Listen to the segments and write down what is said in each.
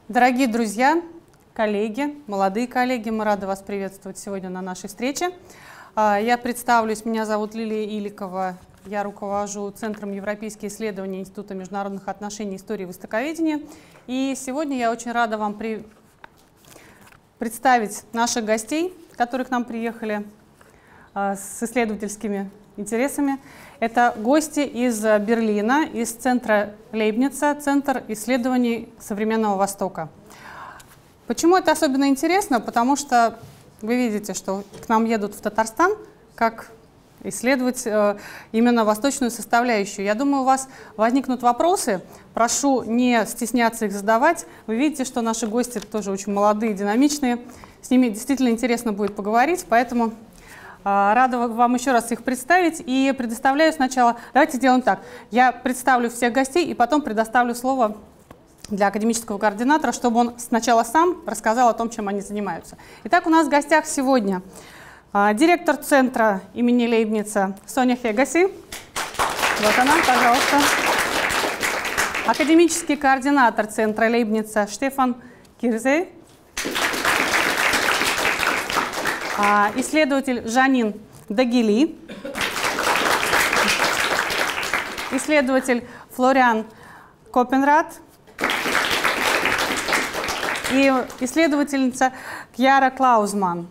Дорогие друзья, коллеги, молодые коллеги, мы рады вас приветствовать сегодня на нашей встрече. Я представлюсь, меня зовут Лилия Иликова, я руковожу Центром европейских исследований Института международных отношений, истории и востоковедения. И сегодня я очень рада вам представить наших гостей, которые к нам приехали с исследовательскими интересами. Это гости из Берлина, из центра Лейбница, Центр исследований современного Востока. Почему это особенно интересно? Потому что вы видите, что к нам едут в Татарстан, как исследовать именно восточную составляющую. Я думаю, у вас возникнут вопросы. Прошу не стесняться их задавать. Вы видите, что наши гости тоже очень молодые, динамичные. С ними действительно интересно будет поговорить, поэтому рада вам еще раз их представить и предоставляю сначала. Давайте сделаем так. Я представлю всех гостей и потом предоставлю слово для академического координатора, чтобы он сначала сам рассказал о том, чем они занимаются. Итак, у нас в гостях сегодня директор центра имени Лейбница Соня Хегаси. Вот она, пожалуйста. Академический координатор центра Лейбница Штефан Кирзе. Исследователь Жанин Дагили. Исследователь Флориан Копенрад. И исследовательница Кьяра Клаузман.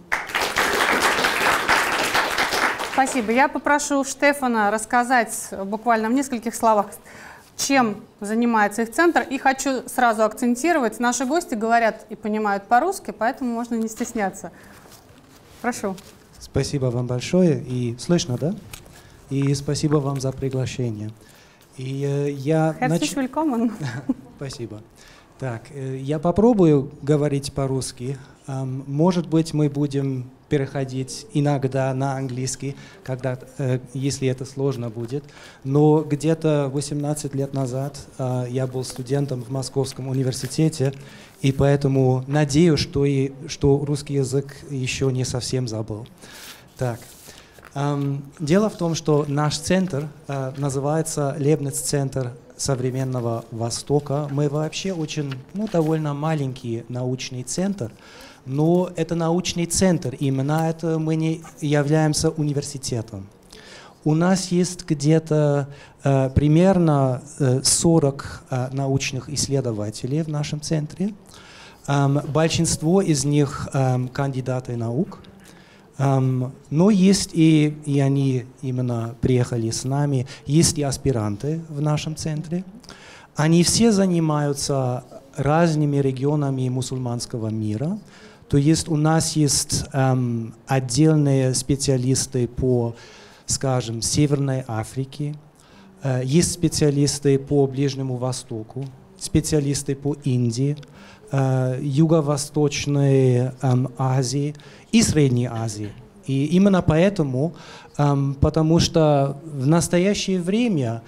Спасибо. Я попрошу Штефана рассказать буквально в нескольких словах, чем занимается их центр. И хочу сразу акцентировать, наши гости говорят и понимают по-русски, поэтому можно не стесняться. Прошу. Спасибо вам большое. И слышно, да? И спасибо вам за приглашение. И я Herzlich willkommen. Спасибо. Так, я попробую говорить по-русски. Может быть, мы будем переходить иногда на английский, если это сложно будет. Но где-то 18 лет назад я был студентом в Московском университете, и поэтому надеюсь, что русский язык еще не совсем забыл. Так, дело в том, что наш центр называется Лейбниц-центр современного Востока. Мы вообще очень, довольно маленький научный центр, но это научный центр, именно это мы не являемся университетом. У нас есть где-то примерно 40 научных исследователей в нашем центре. Большинство из них кандидаты наук. Но есть и они именно приехали с нами, есть и аспиранты в нашем центре. Они все занимаются разными регионами мусульманского мира. То есть у нас есть отдельные специалисты по, скажем, Северной Африке, есть специалисты по Ближнему Востоку, специалисты по Индии, Юго-Восточной Азии и Средней Азии. И именно поэтому, потому что в настоящее время,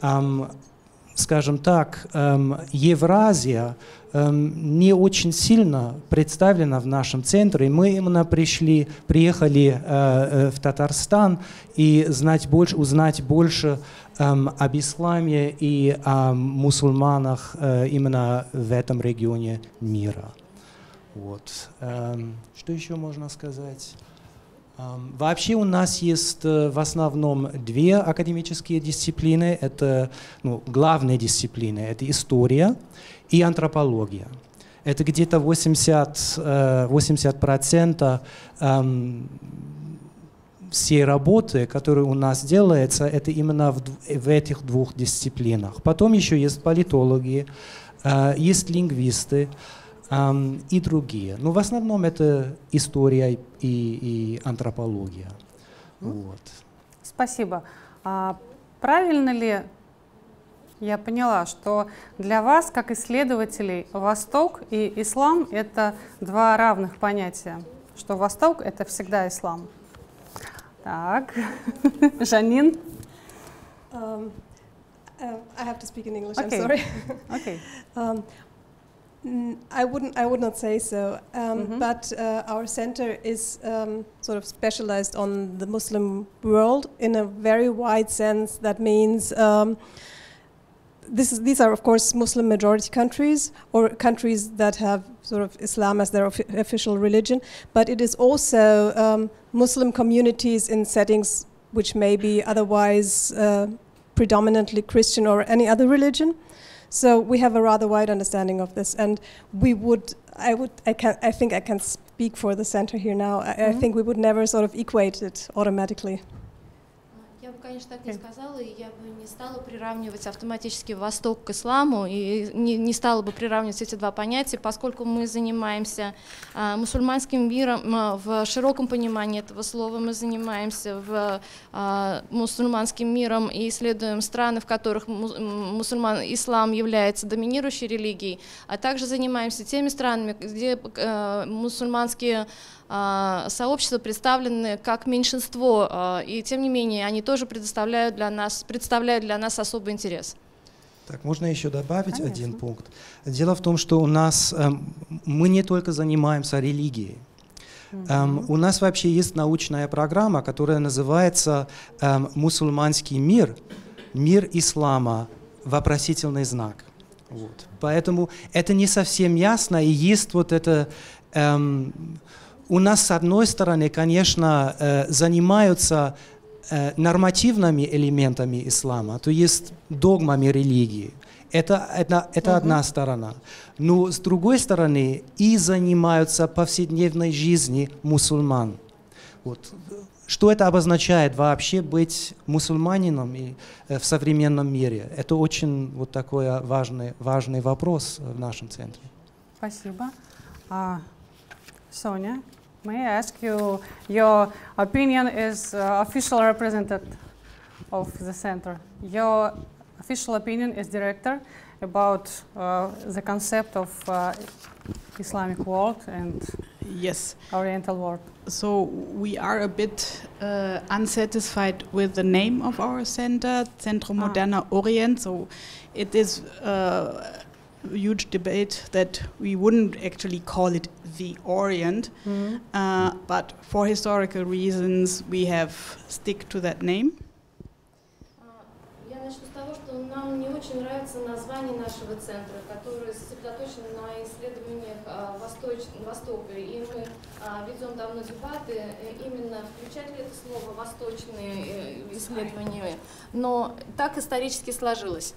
скажем так, Евразия не очень сильно представлена в нашем центре. Мы именно приехали в Татарстан и узнать больше об исламе и о мусульманах именно в этом регионе мира. Вот. Что еще можно сказать? Вообще у нас есть в основном две академические дисциплины. Это главные дисциплины. Это история и антропология. Это где-то 80% всей работы, которая у нас делается, это именно в этих двух дисциплинах. Потом еще есть политологи, есть лингвисты и другие. Но в основном это история и антропология. Вот. Спасибо. Правильно ли я поняла, что для вас, как исследователей, Восток и ислам — это два равных понятия? Что Восток — это всегда ислам? Так, Жанин. I have to speak in English. Okay. I'm sorry. Okay. I would not say so. But our center is sort of specialized on the Muslim world in a very wide sense. That means these are, of course, Muslim majority countries or countries that have sort of Islam as their official religion, but it is also Muslim communities in settings which may be otherwise predominantly Christian or any other religion. So we have a rather wide understanding of this, and I think I can speak for the center here now. I think we would never sort of equate it automatically. Я бы, конечно, так не сказала, и я бы не стала приравнивать автоматически Восток к исламу, и не стала бы приравнивать эти два понятия, поскольку мы занимаемся мусульманским миром в широком понимании этого слова, мы занимаемся мусульманским миром и исследуем страны, в которых ислам является доминирующей религией, а также занимаемся теми странами, где мусульманские сообщества представлены как меньшинство, и тем не менее они тоже представляют для нас особый интерес. Так, можно еще добавить один пункт. Дело в том, что у нас мы не только занимаемся религией. У нас вообще есть научная программа, которая называется «Мусульманский мир. Мир ислама. Вопросительный знак». Вот. Поэтому это не совсем ясно, и есть вот это... У нас, с одной стороны, конечно, занимаются нормативными элементами ислама, то есть догмами религии. Это одна сторона. Но, с другой стороны, и занимаются повседневной жизнью мусульман. Вот. Что это обозначает вообще быть мусульманином в современном мире? Это очень вот такой важный вопрос в нашем центре. Спасибо. Sonia, may I ask you your opinion as official representative of the center? Your official opinion as director about the concept of Islamic world and yes, Oriental world. So we are a bit unsatisfied with the name of our center, Centro Moderna Orient. So it is huge debate that we wouldn't actually call it the Orient, but for historical reasons we have stick to that name. Я начну с того, что нам не очень нравится название нашего центра, которое сосредоточено на исследованиях Востока, и мы ведем давно дебаты, именно включать ли это слово «восточные исследования», но так исторически сложилось.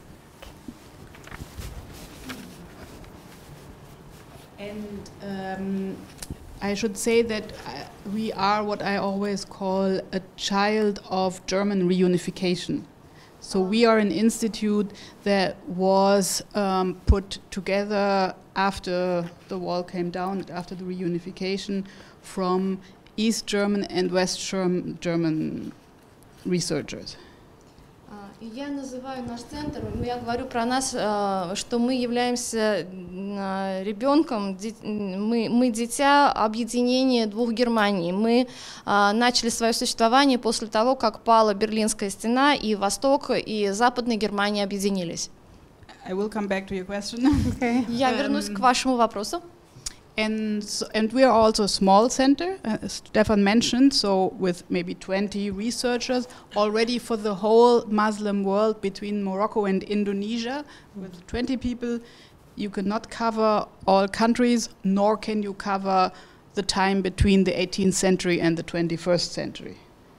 And I should say that we are what I always call a child of German reunification. So we are an institute that was put together after the wall came down, after the reunification, from East German and West German researchers. Я называю наш центр, я говорю про нас, что мы являемся ребенком, мы дитя объединения двух Германий. Мы начали свое существование после того, как пала Берлинская стена, и Восток и Западная Германия объединились. I will come back to your question. Okay. Я вернусь к вашему вопросу. And we are also a small center, as Stefan mentioned, so with maybe 20 researchers already for the whole Muslim world between Morocco and Indonesia. With 20 people, you cannot cover all countries, nor can you cover the time between the 18th century and the 21st century.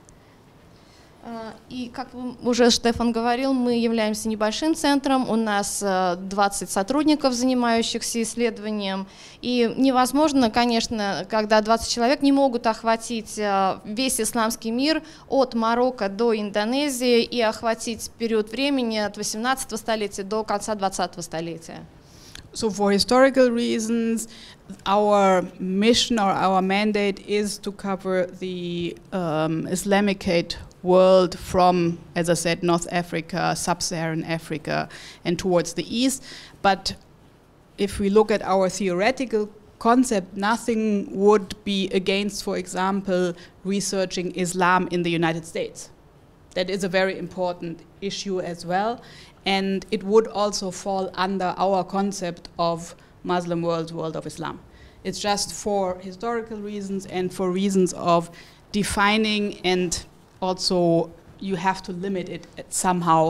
И, как уже Штефан говорил, мы являемся небольшим центром, у нас 20 сотрудников, занимающихся исследованием, и невозможно, конечно, когда 20 человек не могут охватить весь исламский мир от Марокко до Индонезии и охватить период времени от 18 столетия до конца 20 столетия. So for historical reasons, our mission or our mandate is to cover the Islamicate world from, as I said, North Africa, Sub-Saharan Africa, and towards the east. But if we look at our theoretical concept, nothing would be against, for example, researching Islam in the United States. That is a very important issue as well. And it would also fall under our concept of Muslim world of Islam. It's just for historical reasons and for reasons of defining, and also you have to limit it somehow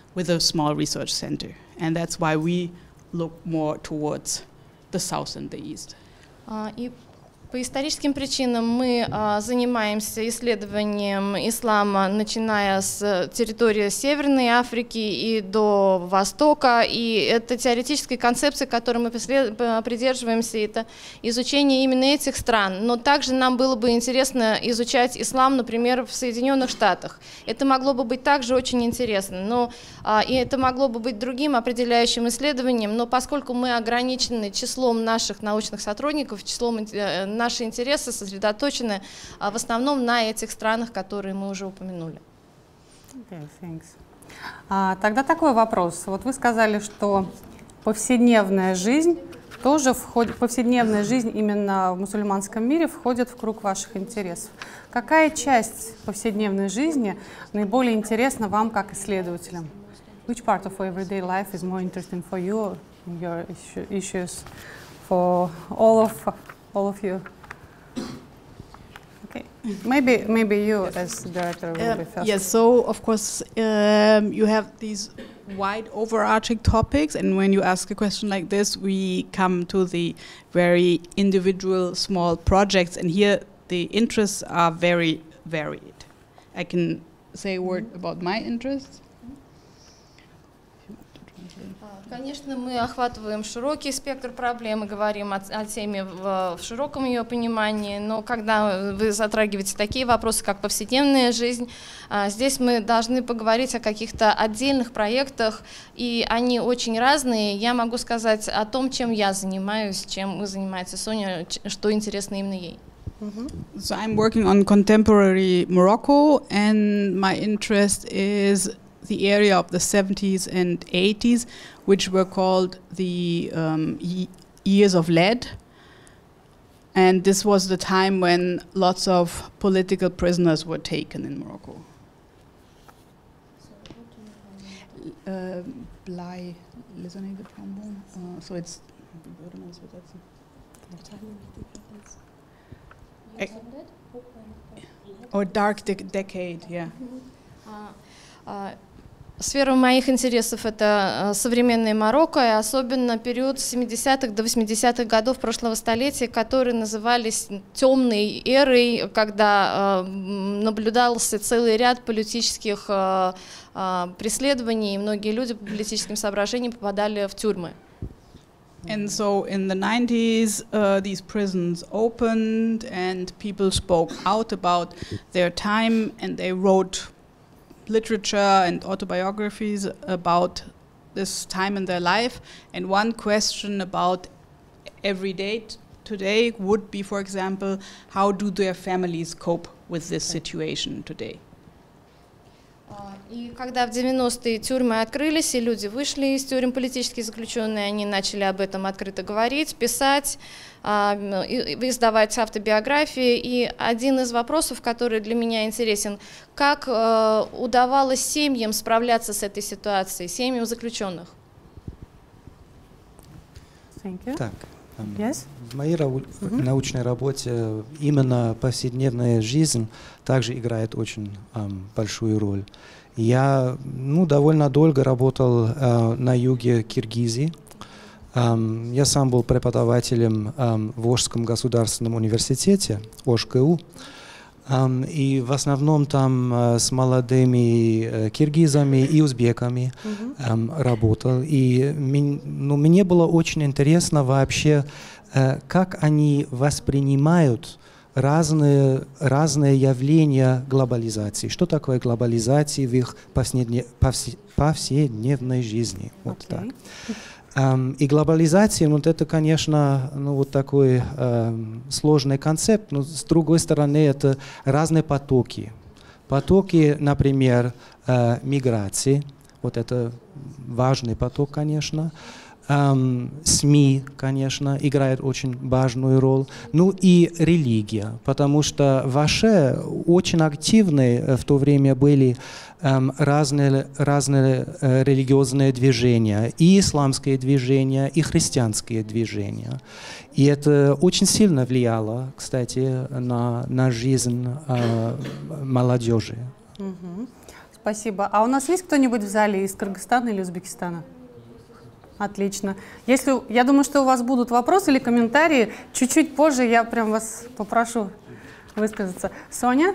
with a small research center. And that's why we look more towards the south and the east. И по историческим причинам мы занимаемся исследованием ислама, начиная с территории Северной Африки и до Востока. И это теоретическая концепция, которой мы придерживаемся, это изучение именно этих стран. Но также нам было бы интересно изучать ислам, например, в Соединенных Штатах. Это могло бы быть также очень интересно. Но, и это могло бы быть другим определяющим исследованием, но поскольку мы ограничены числом наших научных сотрудников, числом наши интересы сосредоточены в основном на этих странах, которые мы уже упомянули. Okay, thanks. Тогда такой вопрос. Вот вы сказали, что повседневная жизнь тоже входит, повседневная жизнь именно в мусульманском мире входит в круг ваших интересов. Какая часть повседневной жизни наиболее интересна вам как исследователям? Which part of everyday life is more interesting for you and your issues for all of you? Okay, maybe you as director will be first. Yes, so of course you have these wide overarching topics, and when you ask a question like this, we come to the very individual small projects, and here the interests are very varied. I can say a word about my interests. Конечно, мы охватываем широкий спектр проблем и говорим о теме в широком ее понимании, но когда вы затрагиваете такие вопросы, как повседневная жизнь, здесь мы должны поговорить о каких-то отдельных проектах, и они очень разные. Я могу сказать о том, чем я занимаюсь, чем занимается Соня, что интересно именно ей. So I'm working on contemporary Morocco, and my interest is the area of the 70s and 80s, which were called the years of lead. And this was the time when lots of political prisoners were taken in Morocco. Blei, listening to trombone. So it's or dark decade, yeah. Сфера моих интересов — это современное Марокко, и особенно период с 70-х до 80-х годов прошлого столетия, которые назывались темной эрой, когда наблюдался целый ряд политических преследований, и многие люди по политическим соображениям попадали в тюрьмы. And so in the 90s, these prisons opened, and people spoke out about their time, and they wrote literature and autobiographies about this time in their life. And one question about every day today would be, for example, how do their families cope with this situation today? И когда в 90-е тюрьмы открылись, и люди вышли из тюрем, политические заключенные, они начали об этом открыто говорить, писать, издавать автобиографии. И один из вопросов, который для меня интересен, как удавалось семьям справляться с этой ситуацией, семьям заключенных? Так, в моей научной работе именно повседневная жизнь также играет очень большую роль. Я довольно долго работал на юге Киргизии. Я сам был преподавателем в Ошском государственном университете, ОШКУ. И в основном там с молодыми киргизами и узбеками работал. И мне было очень интересно вообще, как они воспринимают разные явления глобализации. Что такое глобализация в их повседневной жизни? Вот так. И глобализация, это, конечно, такой сложный концепт, но с другой стороны, это разные потоки. Потоки, например, миграции, это важный поток, конечно. СМИ, конечно, играет очень важную роль. И религия, потому что ваши очень активные в то время были разные религиозные движения, и исламские движения, и христианские движения. И это очень сильно влияло, кстати, на жизнь молодежи. Спасибо. А у нас есть кто-нибудь в зале из Кыргызстана или Узбекистана? Отлично. Я думаю, что у вас будут вопросы или комментарии. Чуть-чуть позже я прям вас попрошу высказаться. Соня?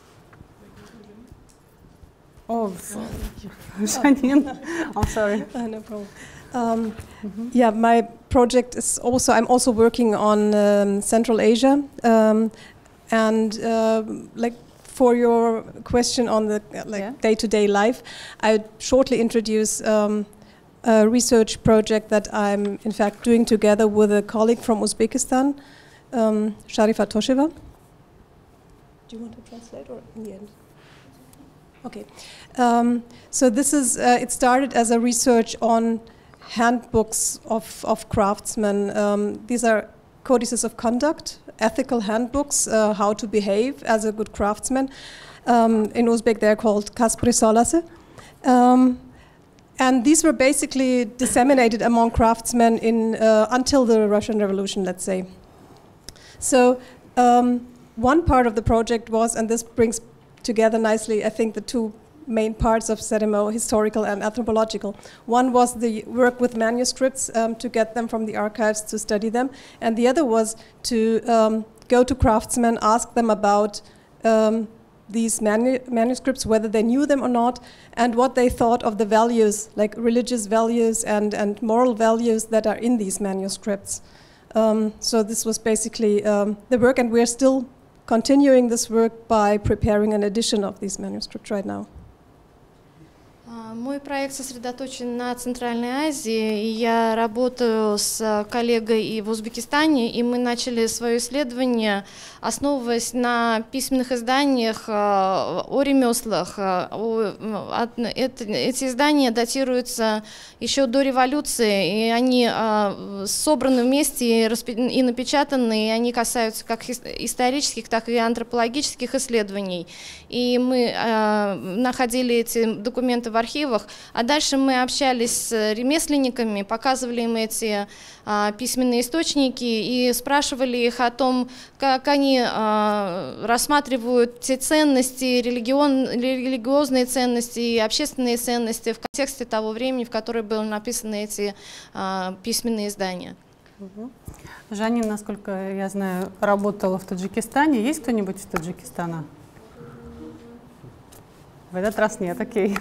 Oh, Janine, I'm sorry. No problem. Yeah, my project is also, I'm also working on Central Asia. Like for your question on the day-to-day life, I would shortly introduce a research project that I'm in fact doing together with a colleague from Uzbekistan, Sharifa Tosheva. Do you want to translate or in the end? Okay, so this is, it started as a research on handbooks of craftsmen. These are codices of conduct, ethical handbooks, how to behave as a good craftsman. In Uzbek they're called Kaspri Solase. And these were basically disseminated among craftsmen until the Russian Revolution, let's say. So one part of the project was, and this brings together nicely, I think, the two main parts of Sedimo, historical and anthropological. One was the work with manuscripts to get them from the archives to study them, and the other was to go to craftsmen, ask them about these manuscripts, whether they knew them or not, and what they thought of the values, like religious values and moral values that are in these manuscripts. So this was basically the work, and we're still continuing this work by preparing an edition of these manuscripts right now. Мой проект сосредоточен на Центральной Азии, и я работаю с коллегой и в Узбекистане, и мы начали свое исследование, основываясь на письменных изданиях о ремеслах. Эти издания датируются еще до революции, и они собраны вместе и напечатаны, и они касаются как исторических, так и антропологических исследований. И мы находили эти документы в архивах, а дальше мы общались с ремесленниками, показывали им эти письменные источники и спрашивали их о том, как они рассматривают те ценности, религиозные ценности и общественные ценности в контексте того времени, в которое были написаны эти письменные издания. Жанин, насколько я знаю, работала в Таджикистане. Есть кто-нибудь из Таджикистана? В этот раз нет, окей.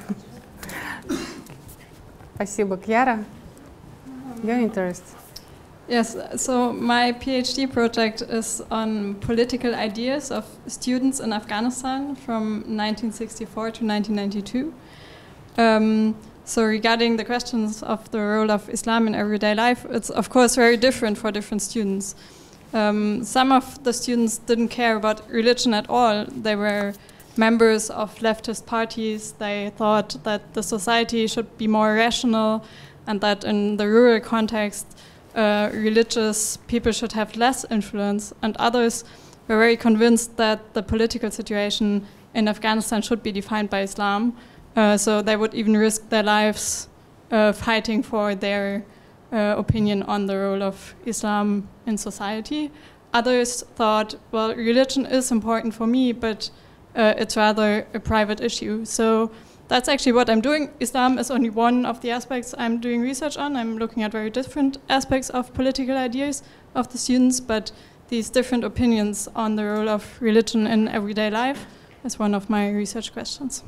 Спасибо. Кьяра, your interest? Yes, so my PhD project is on political ideas of students in Afghanistan from 1964 to 1992. So regarding the questions of the role of Islam in everyday life, it's of course very different for different students. Some of the students didn't care about religion at all. They were members of leftist parties. They thought that the society should be more rational and that in the rural context, religious people should have less influence. And others were very convinced that the political situation in Afghanistan should be defined by Islam. So they would even risk their lives fighting for their opinion on the role of Islam in society. Others thought, well, religion is important for me, but it's rather a private issue. So that's actually what I'm doing. Islam is only one of the aspects I'm doing research on. I'm looking at very different aspects of political ideas of the students, but these different opinions on the role of religion in everyday life is one of my research questions.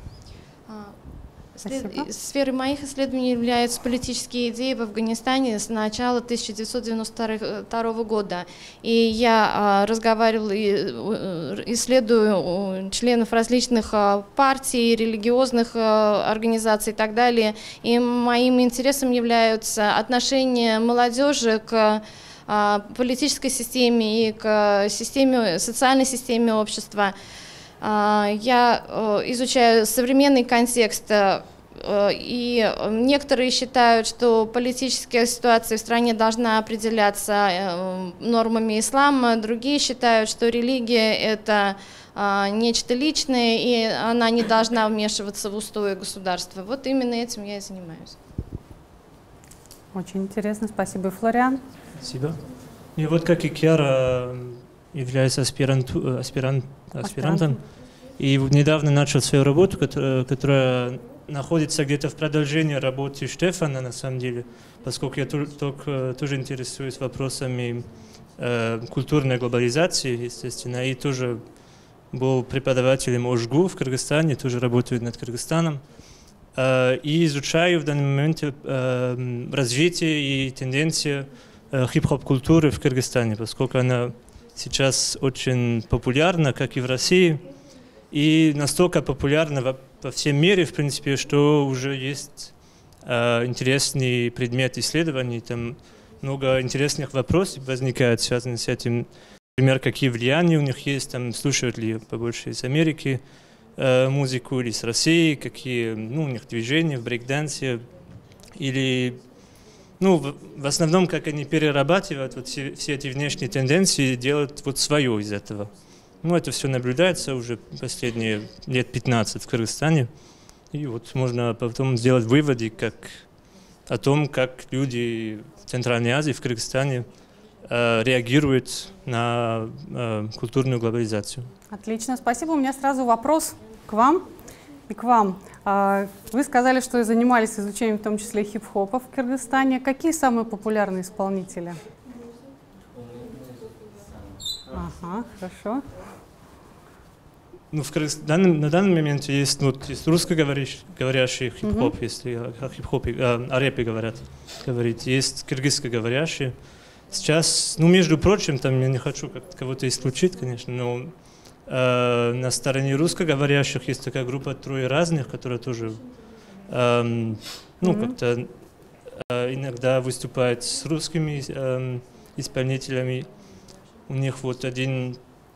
Сферой моих исследований являются политические идеи в Афганистане с начала 1992 года. И я разговаривала и исследую членов различных партий, религиозных организаций и так далее. И моим интересом являются отношения молодежи к политической системе и к социальной системе общества. Я изучаю современный контекст, и некоторые считают, что политическая ситуация в стране должна определяться нормами ислама, другие считают, что религия – это нечто личное, и она не должна вмешиваться в устои государства. Вот именно этим я и занимаюсь. Очень интересно, спасибо. Флориан? Спасибо. И вот как и Кьяра является аспирантом И недавно начал свою работу, которая находится где-то в продолжении работы Штефана, на самом деле, поскольку я тоже интересуюсь вопросами культурной глобализации, естественно, и тоже был преподавателем ОЖГУ в Кыргызстане, тоже работаю над Кыргызстаном. И изучаю в данный момент развитие и тенденции хип-хоп культуры в Кыргызстане, поскольку она сейчас очень популярна, как и в России, и настолько популярна во всем мире, в принципе, что уже есть интересный предмет исследований, там много интересных вопросов возникает, связанных с этим. Например, какие влияния у них есть, там, слушают ли побольше из Америки музыку или с России, какие у них движения в брейк-дансе, или в основном, как они перерабатывают вот все эти внешние тенденции и делают вот свое из этого. Это все наблюдается уже последние лет 15 в Кыргызстане. И вот можно потом сделать выводы о том, как люди в Центральной Азии, в Кыргызстане реагируют на культурную глобализацию. Отлично, спасибо. У меня сразу вопрос к вам и к вам. Вы сказали, что занимались изучением в том числе хип-хопа в Кыргызстане. Какие самые популярные исполнители? Ага, хорошо. На данный момент есть русскоговорящий хип-хоп, если о хип-хопе, о рэпе говорить, есть кыргызскоговорящие. Сейчас, между прочим, там я не хочу кого-то исключить, конечно, но на стороне русскоговорящих есть такая группа «Трое разных», которая тоже как-то иногда выступает с русскими исполнителями. У них вот один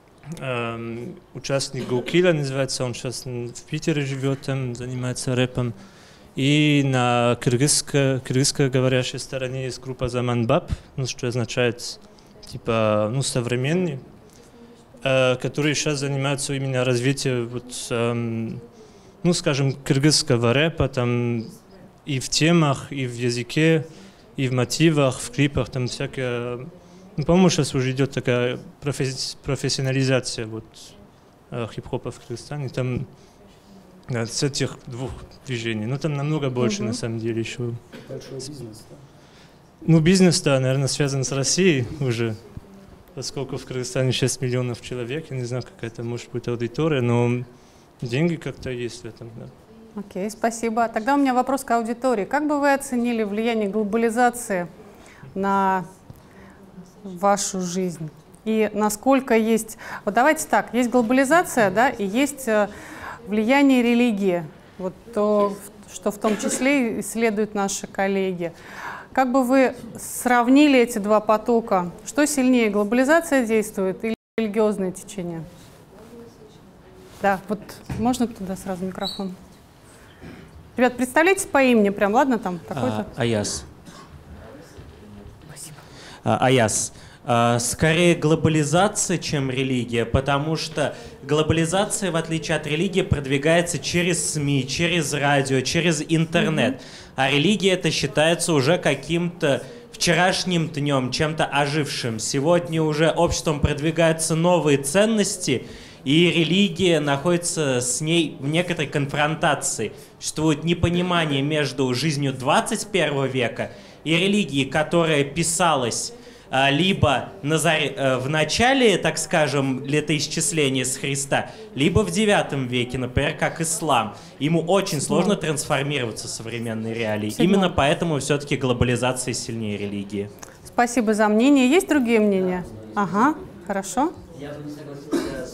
участник Гоукила называется, он сейчас в Питере живет, там занимается рэпом. И на кыргызско-говорящей стороне есть группа Заманбап, что означает типа современный, которые сейчас занимаются именно развитием скажем, кыргызского рэпа, там и в темах, и в языке, и в мотивах, в клипах, там всякое. По-моему, сейчас уже идет такая профессионализация хип-хопа в Кыргызстане. Там с этих двух движений. Там намного больше, на самом деле, еще. Большой бизнес, да? Бизнес, да, наверное, связан с Россией уже, поскольку в Кыргызстане 6 миллионов человек. Я не знаю, какая это может быть аудитория, но деньги как-то есть в этом, да. Окей, спасибо. Тогда у меня вопрос к аудитории. Как бы вы оценили влияние глобализации на вашу жизнь? И насколько есть... Вот давайте так, есть глобализация, да, и есть влияние религии. Вот то, что в том числе исследуют наши коллеги. Как бы вы сравнили эти два потока? Что сильнее, глобализация действует или религиозное течение? Да, вот можно туда сразу микрофон? Ребят, представляйтесь по имени прям, ладно, там такой-то? Аяс. Спасибо. Аяс. Скорее глобализация, чем религия, потому что глобализация, в отличие от религии, продвигается через СМИ, через радио, через интернет. А религия это считается уже каким-то вчерашним днем, чем-то ожившим. Сегодня уже обществом продвигаются новые ценности, и религия находится с ней в некоторой конфронтации. Существует непонимание между жизнью 21 века и религией, которая писалась либо в начале, так скажем, летоисчисления с Христа, либо в 9 веке, например, как ислам. Ему очень сложно трансформироваться в современные реалии. Именно поэтому все-таки глобализация сильнее религии. Спасибо за мнение. Есть другие мнения? Ага, хорошо. Я бы не согласился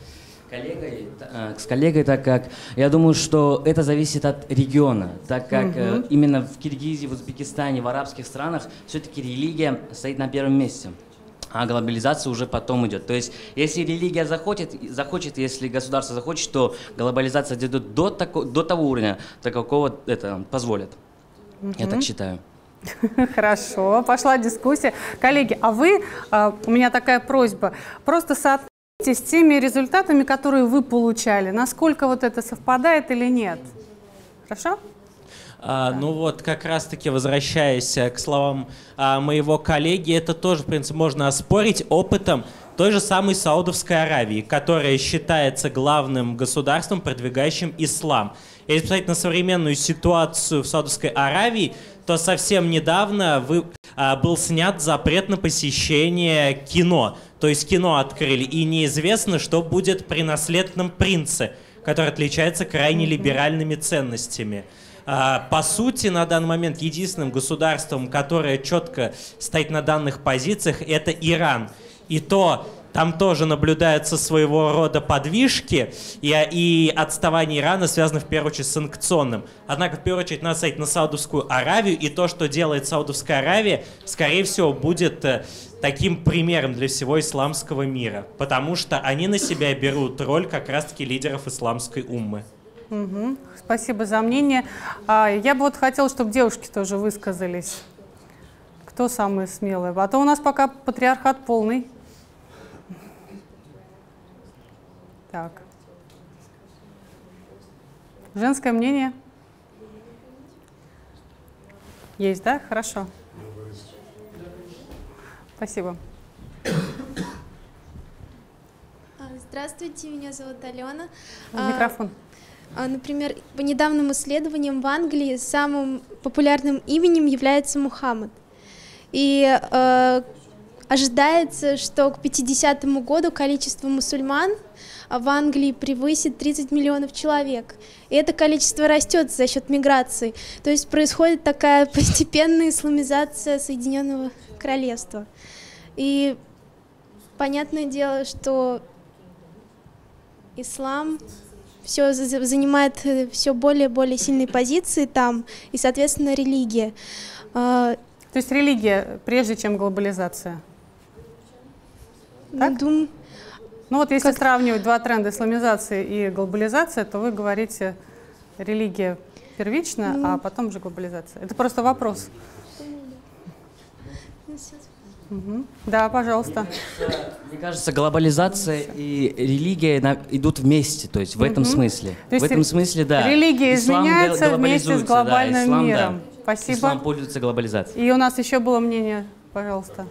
с коллегой, так как я думаю, что это зависит от региона, так как именно в Киргизии, в Узбекистане, в арабских странах все-таки религия стоит на первом месте, а глобализация уже потом идет. То есть, если религия захочет, если государство захочет, то глобализация дойдет до того уровня, до какого это позволит. Я так считаю. Хорошо, пошла дискуссия. Коллеги, а вы, у меня такая просьба, просто соотносите с теми результатами, которые вы получали, насколько вот это совпадает или нет. Хорошо? Ну вот, как раз-таки возвращаясь к словам моего коллеги, это тоже, в принципе, можно оспорить опытом той же самой Саудовской Аравии, которая считается главным государством, продвигающим ислам. Если посмотреть на современную ситуацию в Саудовской Аравии, то совсем недавно был снят запрет на посещение кино. То есть кино открыли, и неизвестно, что будет при наследном принце, который отличается крайне либеральными ценностями. По сути, на данный момент единственным государством, которое четко стоит на данных позициях, это Иран. И то там тоже наблюдаются своего рода подвижки, и отставание Ирана связано в первую очередь с санкционным. Однако, в первую очередь, надо смотреть на Саудовскую Аравию, и то, что делает Саудовская Аравия, скорее всего, будет таким примером для всего исламского мира, потому что они на себя берут роль как раз-таки лидеров исламской уммы. Угу. Спасибо за мнение. Я бы вот хотела, чтобы девушки тоже высказались. Кто самый смелый? А то у нас пока патриархат полный. Так. Женское мнение? Есть, да? Хорошо. Спасибо. Здравствуйте, меня зовут Алена. Микрофон. Например, по недавним исследованиям в Англии самым популярным именем является Мухаммад. И ожидается, что к 50-му году количество мусульман в Англии превысит 30 миллионов человек. И это количество растет за счет миграции. То есть происходит такая постепенная исламизация Соединенного Королевства. И понятное дело, что ислам все занимает все более и более сильные позиции там, и, соответственно, религия. То есть религия прежде, чем глобализация? Так? Думаю, ну вот если сравнивать два тренда, исламизация и глобализация, то вы говорите, религия первична, а потом уже глобализация. Это просто вопрос. Угу. Да, пожалуйста. Мне кажется, глобализация и религия идут вместе, то есть в этом смысле. То есть в этом смысле, да. Религия Ислам изменяется вместе с глобальным да, ислам, миром. Да. Спасибо. Ислам пользуется глобализацией. И у нас еще было мнение, пожалуйста.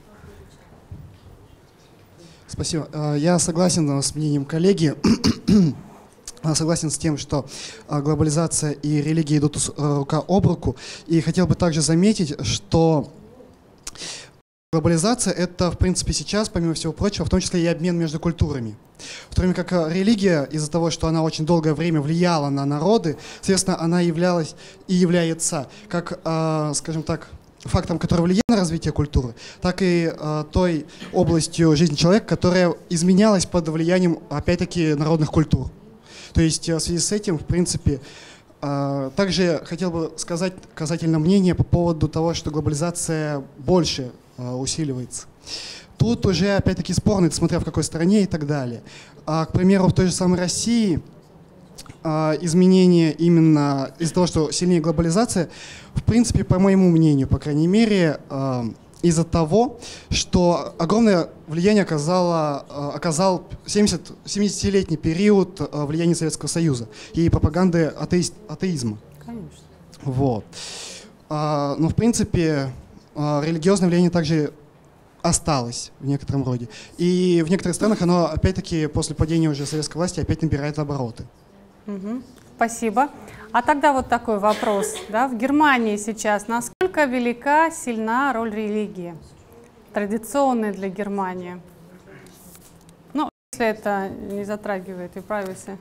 Спасибо. Я согласен с мнением коллеги. Согласен с тем, что глобализация и религия идут рука об руку. И хотел бы также заметить, что глобализация — это, в принципе, сейчас, помимо всего прочего, в том числе и обмен между культурами. В то время как религия, из-за того, что она очень долгое время влияла на народы, соответственно, она являлась и является, как, скажем так, фактором, который влияет на развитие культуры, так и той областью жизни человека, которая изменялась под влиянием, опять-таки, народных культур. То есть в связи с этим, в принципе, также хотел бы сказать касательно мнения по поводу того, что глобализация больше усиливается. Тут уже, опять-таки, спорно, смотря в какой стране и так далее. К примеру, в той же самой России изменения именно из-за того, что сильнее глобализация, в принципе, по моему мнению, по крайней мере, из-за того, что огромное влияние оказал 70-летний период влияния Советского Союза и пропаганды атеизма. Конечно. Вот. Но, в принципе, религиозное влияние также осталось в некотором роде. И в некоторых странах оно, опять-таки, после падения уже советской власти опять набирает обороты. Угу. Спасибо. А тогда вот такой вопрос. Да? В Германии сейчас насколько велика, сильна роль религии, традиционная для Германии? Ну, если это не затрагивает и privacy.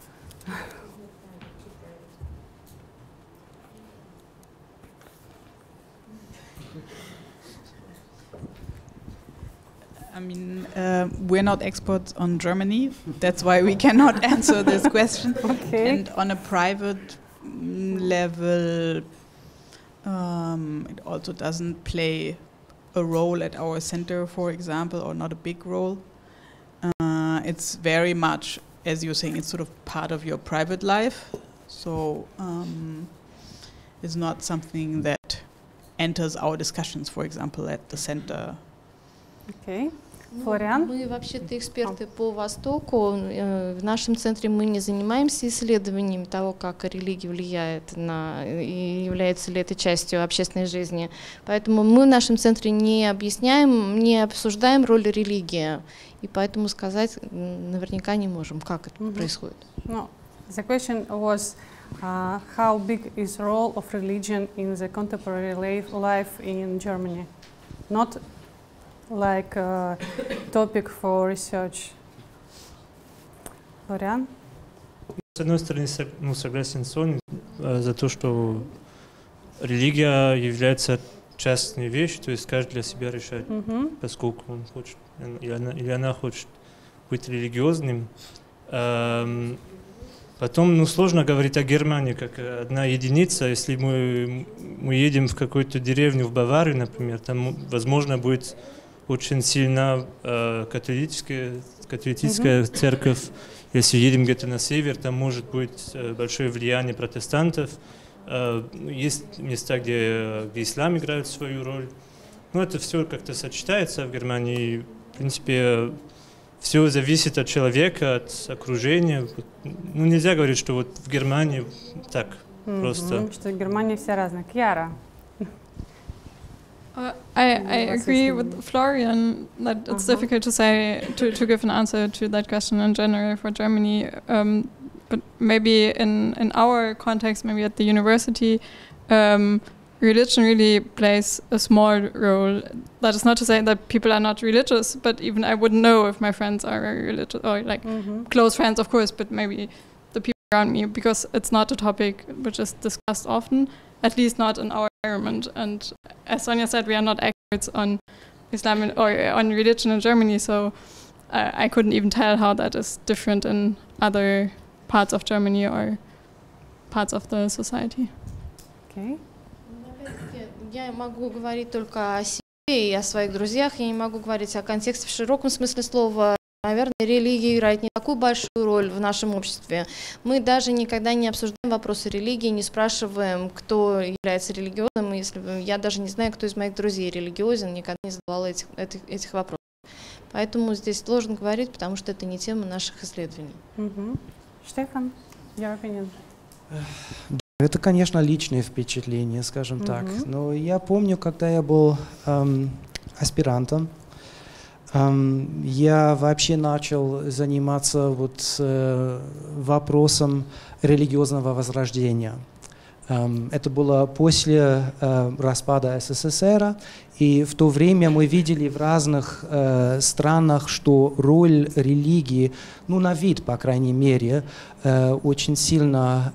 I mean, we're not experts on Germany. That's why we cannot answer this question. Okay. And on a private level, it also doesn't play a role at our center, for example, or not a big role. It's very much, as you're saying, it's sort of part of your private life. So it's not something that enters our discussions, for example, at the center. Okay. Флориан? Мы вообще-то эксперты по Востоку. В нашем центре мы не занимаемся исследованием того, как религия влияет на и является ли это частью общественной жизни. Поэтому мы в нашем центре не объясняем, не обсуждаем роль религии. И поэтому сказать наверняка не можем, как это происходит. No. The question was how big is the role of religion in the contemporary life in Germany? Not like a topic for research. Флориан? С одной стороны, согласен с Соней за то, что религия является частной вещью, то есть каждый для себя решает, поскольку он хочет, или она хочет быть религиозным. Потом, сложно говорить о Германии как одна единица. Если мы едем в какую-то деревню в Баварию, например, там, возможно, будет очень сильно католическая церковь. Если едем где-то на север, там может быть большое влияние протестантов. Есть места, где ислам играет свою роль. Но это все как-то сочетается в Германии. В принципе, все зависит от человека, от окружения. Нельзя говорить, что вот в Германии так просто. Что в Германии все разные. Кьяра? I agree with Florian that it's difficult to say to give an answer to that question in general for Germany. But maybe in our context, maybe at the university, religion really plays a small role. That is not to say that people are not religious, but even I wouldn't know if my friends are very religious, or like close friends, of course, but maybe the people around me, because it's not a topic which is discussed often, at least not in our environment. And as Sonja said, we are not experts on Islam or on religion in Germany, so I couldn't even tell how that is different in other parts of Germany or parts of the society. Okay. Я могу говорить только о себе и о своих друзьях, я не могу говорить о контексте в широком смысле слова. Наверное, религия играет не такую большую роль в нашем обществе. Мы даже никогда не обсуждаем вопросы религии, не спрашиваем, кто является религиозным. Если я даже не знаю, кто из моих друзей религиозен, никогда не задавала этих вопросов. Поэтому здесь сложно говорить, потому что это не тема наших исследований. Штефан, your opinion? Это, конечно, личное впечатление, скажем так. Но я помню, когда я был аспирантом, я вообще начал заниматься вопросом религиозного возрождения. Это было после распада СССР, и в то время мы видели в разных странах, что роль религии, на вид, по крайней мере, очень сильно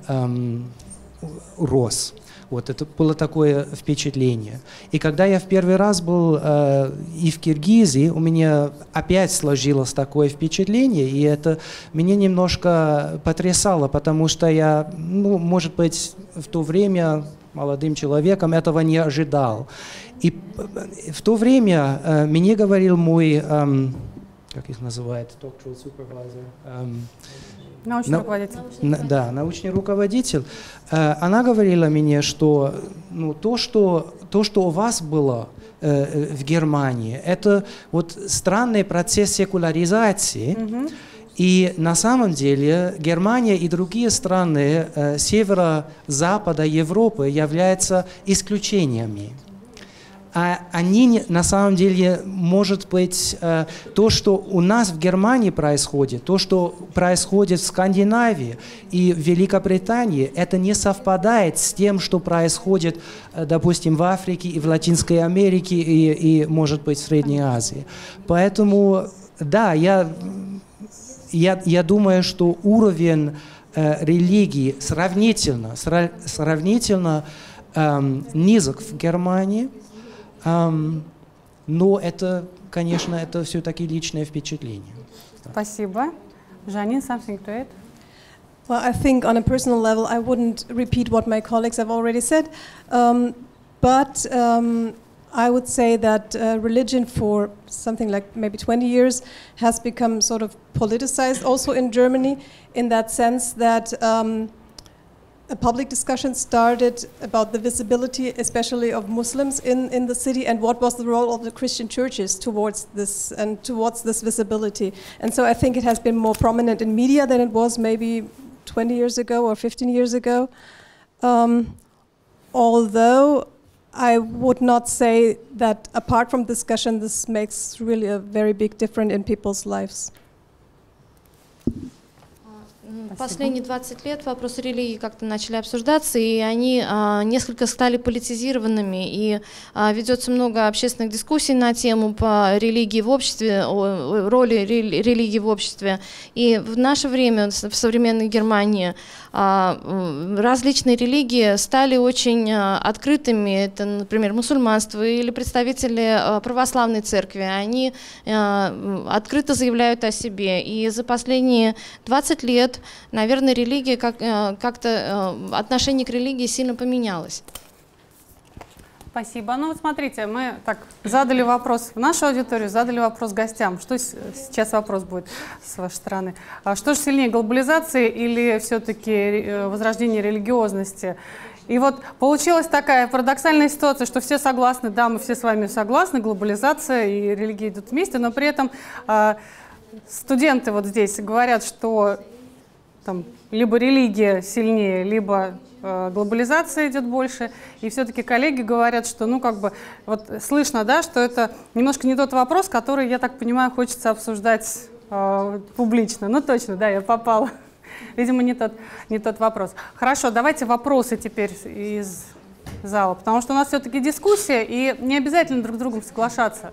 рос. Вот это было такое впечатление. И когда я в первый раз был и в Киргизии, у меня опять сложилось такое впечатление, и это меня немножко потрясало, потому что я, может быть, в то время молодым человеком этого не ожидал. И в то время мне говорил мой, как их называют, doctoral supervisor, научный руководитель. Да, научный руководитель. Она говорила мне, что то, что у вас было в Германии, это странный процесс секуляризации. И на самом деле Германия и другие страны северо-запада Европы являются исключениями. А они на самом деле, может быть, то, что у нас в Германии происходит, то, что происходит в Скандинавии и в Великобритании, это не совпадает с тем, что происходит, допустим, в Африке и в Латинской Америке и может быть, в Средней Азии. Поэтому, да, я думаю, что уровень религии сравнительно низок в Германии. Но это, конечно, это все-таки личное впечатление. Спасибо. Janine, something to add? Well, I think on a personal level, I wouldn't repeat what my colleagues have already said, but I would say that religion for something like maybe 20 years has become sort of politicized also in Germany, in that sense that a public discussion started about the visibility, especially of Muslims in the city, and what was the role of the Christian churches towards this visibility. And so I think it has been more prominent in media than it was maybe 20 years ago or 15 years ago. Although I would not say that apart from discussion, this makes really a very big difference in people's lives. Последние 20 лет вопросы религии как-то начали обсуждаться, и они несколько стали политизированными, и ведется много общественных дискуссий на тему по религии в обществе, роли религии в обществе. И в наше время, в современной Германии, различные религии стали очень открытыми. Это, например, мусульманство или представители православной церкви. Они открыто заявляют о себе. И за последние 20 лет, наверное, религия как-то отношение к религии сильно поменялось. Спасибо. Ну вот смотрите, мы так задали вопрос в нашу аудиторию, задали вопрос гостям. Что сейчас вопрос будет с вашей стороны? Что же сильнее, глобализация или все-таки возрождение религиозности? И вот получилась такая парадоксальная ситуация, что все согласны, да, мы все с вами согласны, глобализация и религия идут вместе, но при этом студенты вот здесь говорят, что там либо религия сильнее, либо глобализация идет больше, и все-таки коллеги говорят, что, ну, как бы, вот слышно, да, что это немножко не тот вопрос, который, я так понимаю, хочется обсуждать публично. Ну, точно, да, я попала. Видимо, не тот вопрос. Хорошо, давайте вопросы теперь из зала, потому что у нас все-таки дискуссия, и не обязательно друг с другом соглашаться.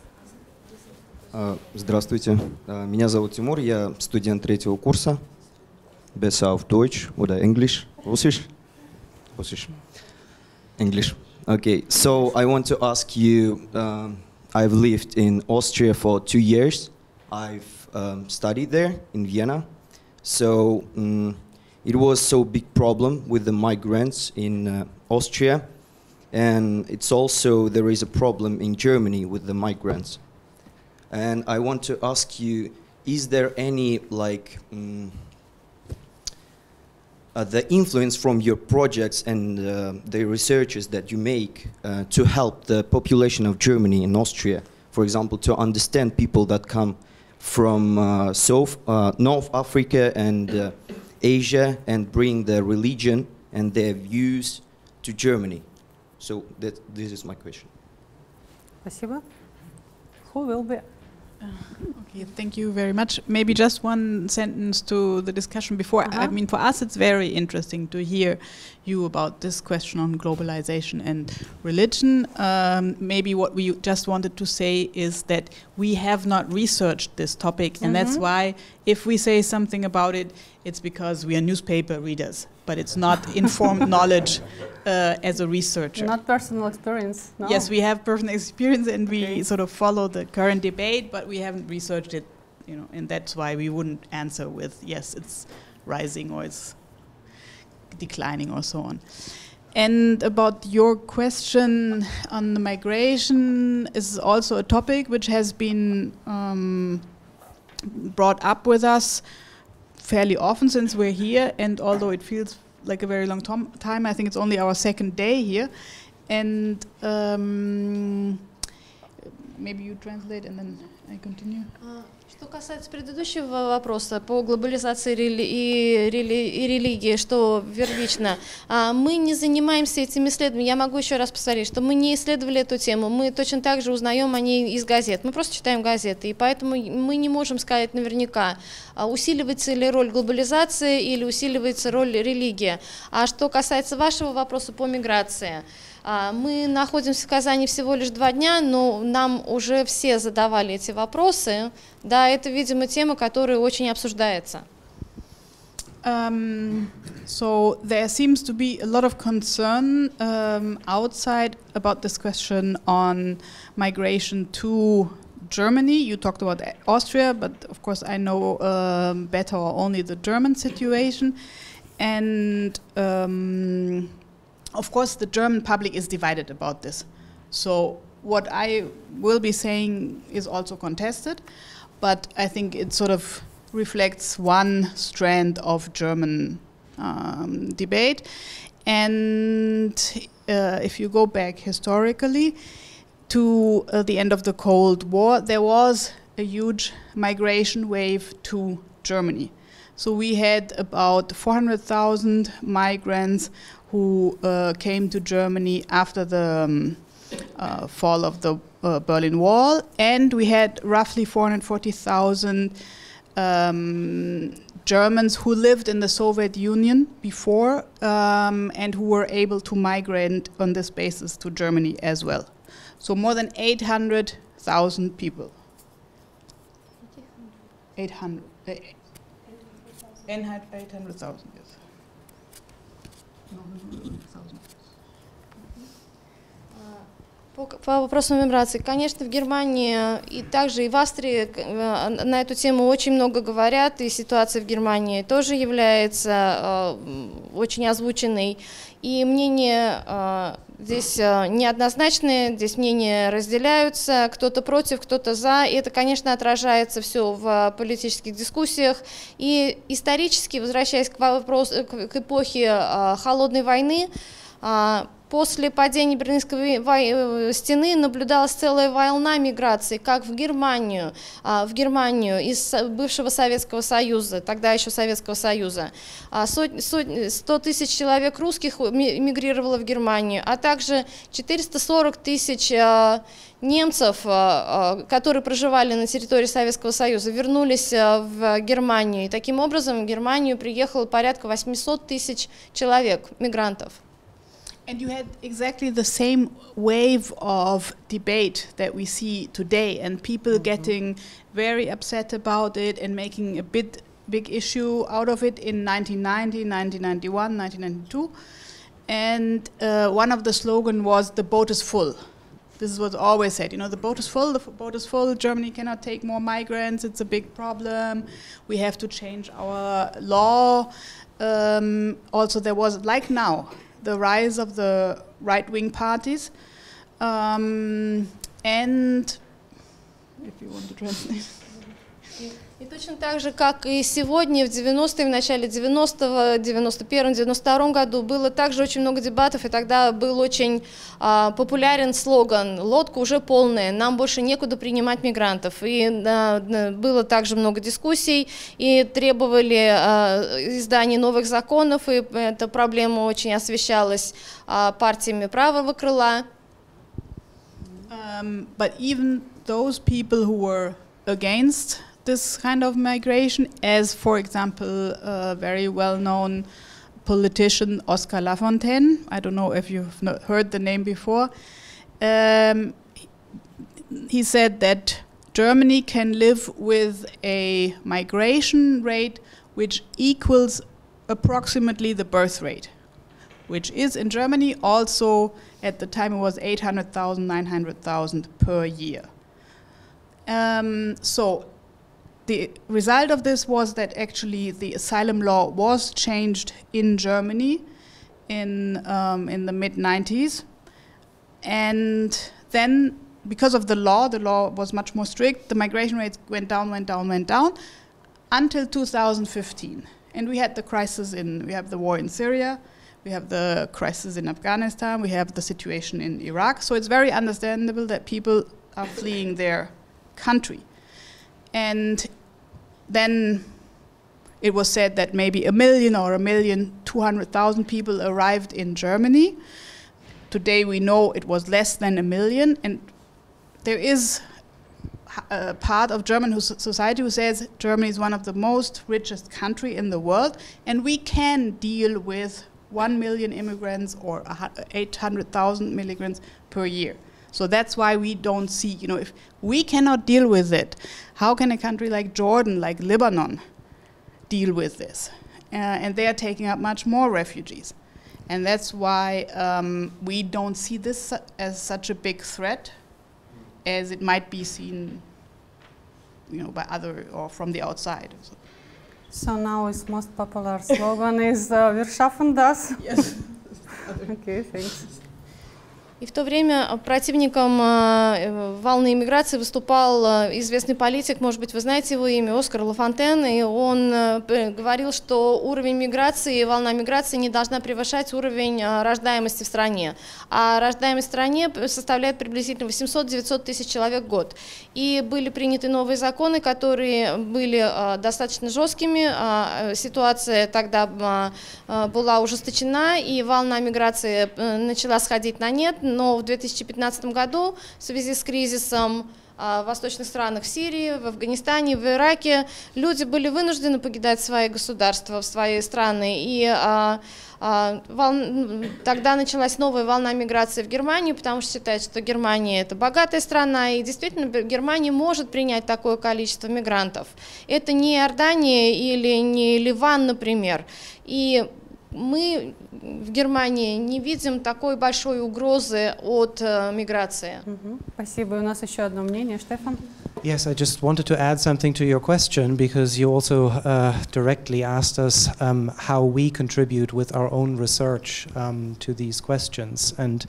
Здравствуйте, меня зовут Тимур, я студент 3-го курса. Besser auf Deutsch oder English? Russisch? Russisch. English. Okay, so I want to ask you, I've lived in Austria for 2 years. I've studied there in Vienna. So it was so big problem with the migrants in Austria. And it's also, there is a problem in Germany with the migrants. And I want to ask you, is there any like the influence from your projects and the researches that you make to help the population of Germany and Austria, for example, to understand people that come from North Africa and Asia and bring their religion and their views to Germany? So this is my question. Спасибо. Who will be? Okay, thank you very much. Maybe just one sentence to the discussion before. I mean, for us, it's very interesting to hear you about this question on globalization and religion. Maybe what we just wanted to say is that we have not researched this topic, and that's why if we say something about it, it's because we are newspaper readers, but it's not informed knowledge as a researcher. Not personal experience, no? Yes, we have personal experience and we sort of follow the current debate, but we haven't researched it, you know, and that's why we wouldn't answer with, yes, it's rising or it's declining or so on. And about your question on the migration is also a topic which has been brought up with us fairly often since we're here, and although it feels like a very long time, I think it's only our second day here. And maybe you translate and then I continue. Что касается предыдущего вопроса по глобализации и религии, что первично, мы не занимаемся этим исследованием. Я могу еще раз повторить, что мы не исследовали эту тему, мы точно так же узнаем о ней из газет, мы просто читаем газеты, и поэтому мы не можем сказать наверняка, усиливается ли роль глобализации или усиливается роль религии. А что касается вашего вопроса по миграции, мы находимся в Казани всего лишь 2 дня, но нам уже все задавали эти вопросы. Да, это, видимо, тема, которая очень обсуждается. So there seems to be a lot of concern outside about this question on migration to Germany. You talked about Austria, but of course I know better only the German situation. And of course, the German public is divided about this. So what I will be saying is also contested, but I think it sort of reflects one strand of German debate. And if you go back historically to the end of the Cold War, there was a huge migration wave to Germany. So we had about 400,000 migrants who came to Germany after the fall of the Berlin Wall, and we had roughly 440,000 Germans who lived in the Soviet Union before and who were able to migrate on this basis to Germany as well. So more than 800,000 people. 800,000, yes. По вопросу миграции, конечно, в Германии и также и в Австрии на эту тему очень много говорят, и ситуация в Германии тоже является очень озвученной. И мнения здесь неоднозначные, здесь мнения разделяются, кто-то против, кто-то за, и это, конечно, отражается все в политических дискуссиях. И исторически, возвращаясь к вопросу, к эпохе Холодной войны, после падения Берлинской стены наблюдалась целая волна миграции, как в Германию из бывшего Советского Союза, тогда еще Советского Союза. 100 тысяч человек русских мигрировало в Германию, а также 440 тысяч немцев, которые проживали на территории Советского Союза, вернулись в Германию. И таким образом в Германию приехало порядка 800 тысяч человек, мигрантов. And you had exactly the same wave of debate that we see today, and people getting very upset about it and making a big issue out of it in 1990, 1991, 1992. And one of the slogans was, "The boat is full." This is what's always said, you know, the boat is full, Germany cannot take more migrants, it's a big problem, we have to change our law. Also there was, like now, the rise of the right-wing parties, and if you want to translate. И точно так же, как и сегодня, в 90-е, в начале 90-го, 91-м, 92-м году было также очень много дебатов, и тогда был очень популярен слоган «Лодка уже полная, нам больше некуда принимать мигрантов». И было также много дискуссий, и требовали издания новых законов, и эта проблема очень освещалась партиями правого крыла. But even those people who were against this kind of migration, as for example a very well-known politician Oscar Lafontaine, I don't know if you've heard the name before, he said that Germany can live with a migration rate which equals approximately the birth rate, which is in Germany also at the time it was 800,000, 900,000 per year. So the result of this was that actually the asylum law was changed in Germany in the mid-90s, and then because of the law was much more strict, the migration rates went down until 2015. And we had the crisis we have the war in Syria, we have the crisis in Afghanistan, we have the situation in Iraq, so it's very understandable that people are fleeing their country. And then it was said that maybe 1 million or 1,200,000 people arrived in Germany. Today we know it was less than 1 million, and there is a part of German society who says Germany is one of the most richest country in the world, and we can deal with 1 million immigrants or 800,000 migrants per year. So that's why we don't see, you know, if we cannot deal with it, how can a country like Jordan, like Lebanon, deal with this? And they are taking up much more refugees. And that's why we don't see this as such a big threat as it might be seen, you know, by other or from the outside. So now its most popular slogan is "Wir schaffen das." Yes. Okay, thanks. И в то время противником волны иммиграции выступал известный политик, может быть, вы знаете его имя, Оскар Лафонтен, и он говорил, что уровень миграции и волна миграции не должна превышать уровень рождаемости в стране. А рождаемость в стране составляет приблизительно 800-900 тысяч человек в год. И были приняты новые законы, которые были достаточно жесткими. Ситуация тогда была ужесточена, и волна миграции начала сходить на нет. Но в 2015 году в связи с кризисом в восточных странах, в Сирии, в Афганистане, в Ираке, люди были вынуждены покидать свои государства, свои страны. И тогда началась новая волна миграции в Германию, потому что считают, что Германия – это богатая страна, и действительно Германия может принять такое количество мигрантов. Это не Иордания или не Ливан, например. И мы в Германии не видим такой большой угрозы от миграции. Спасибо. И у нас еще одно мнение. Штефан? Yes, I just wanted to add something to your question because you also directly asked us how we contribute with our own research to these questions. And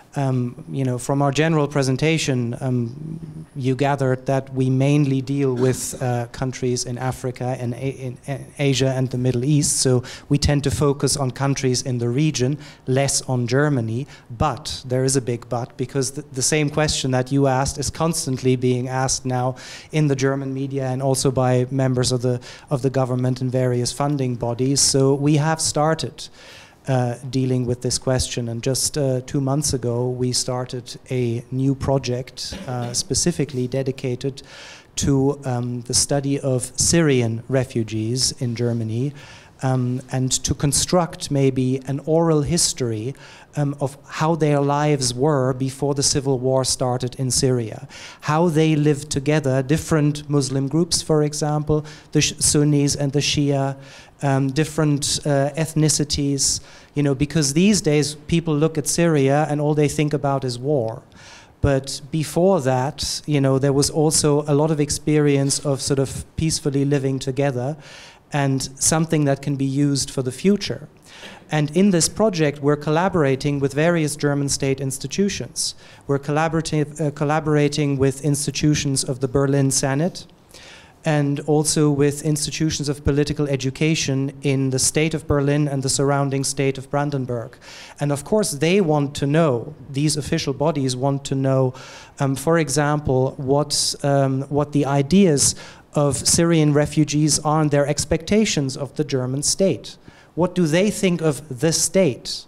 you know, from our general presentation, you gathered that we mainly deal with countries in Africa and in Asia and the Middle East. So we tend to focus on countries in the region, less on Germany. But there is a big but, because the same question that you asked is constantly being asked now in the German media and also by members of the government and various funding bodies. So we have started dealing with this question, and just 2 months ago we started a new project specifically dedicated to the study of Syrian refugees in Germany, and to construct maybe an oral history of how their lives were before the civil war started in Syria, how they lived together, different Muslim groups, for example, the Sunnis and the Shia, different ethnicities, you know, because these days people look at Syria and all they think about is war. But before that, you know, there was also a lot of experience of sort of peacefully living together and something that can be used for the future. And in this project, we're collaborating with various German state institutions. We're collaborating with institutions of the Berlin Senate, and also with institutions of political education in the state of Berlin and the surrounding state of Brandenburg. And of course, they want to know, these official bodies want to know, for example, what the ideas of Syrian refugees are and their expectations of the German state. What do they think of the state?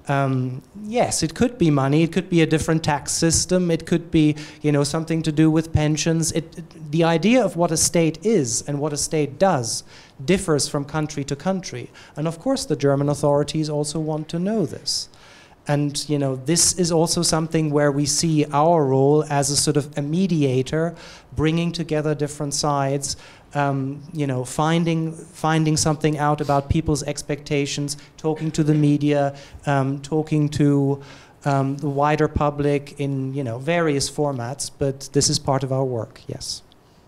Yes, it could be money, it could be a different tax system, it could be, you know, something to do with pensions. The idea of what a state is and what a state does differs from country to country. And of course the German authorities also want to know this. And, you know, this is also something where we see our role as a sort of a mediator, bringing together different sides, you know, finding something out about people's expectations, talking to the media, talking to the wider public in, you know, various formats. But this is part of our work, yes.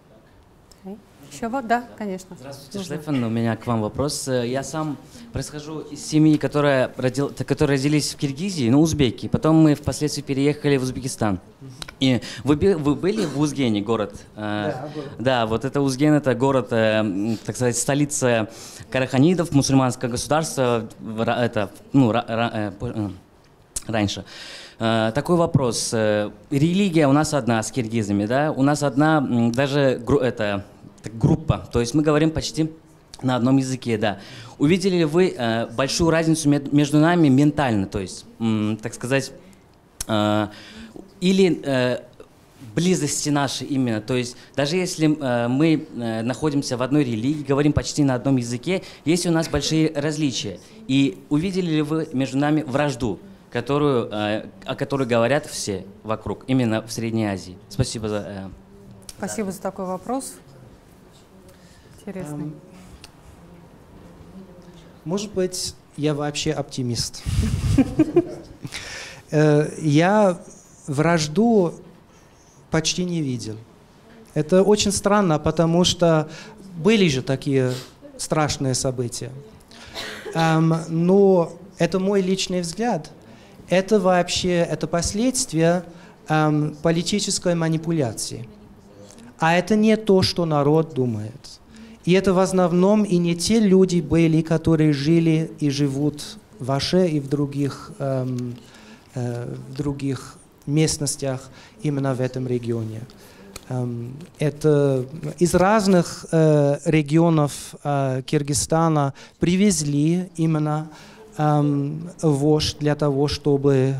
Да, конечно. Здравствуйте, Штефан. У меня к вам вопрос. Я сам происхожу из семьи, которые родились в Киргизии, ну, узбеки. Потом мы впоследствии переехали в Узбекистан. И вы были в Узгене, город? Да, город. Да, вот это Узген, это город, так сказать, столица караханидов, мусульманское государство, это, ну, раньше. Такой вопрос. Религия у нас одна с киргизами, да? У нас одна даже группа, то есть мы говорим почти на одном языке, да. Увидели ли вы большую разницу между нами ментально, то есть, так сказать, или близости нашей именно, то есть даже если мы находимся в одной религии, говорим почти на одном языке, есть у нас большие различия. И увидели ли вы между нами вражду, о которой говорят все вокруг, именно в Средней Азии? Спасибо за... Спасибо за такой вопрос. Интересный. Может быть, я вообще оптимист. Я вражду почти не видел. Это очень странно, потому что были же такие страшные события. Но это мой личный взгляд. это вообще это последствия политической манипуляции. А это не то, что народ думает. И это в основном и не те люди были, которые жили и живут в Аше и в других местностях именно в этом регионе. Это из разных регионов Киргизстана привезли именно вождь для того, чтобы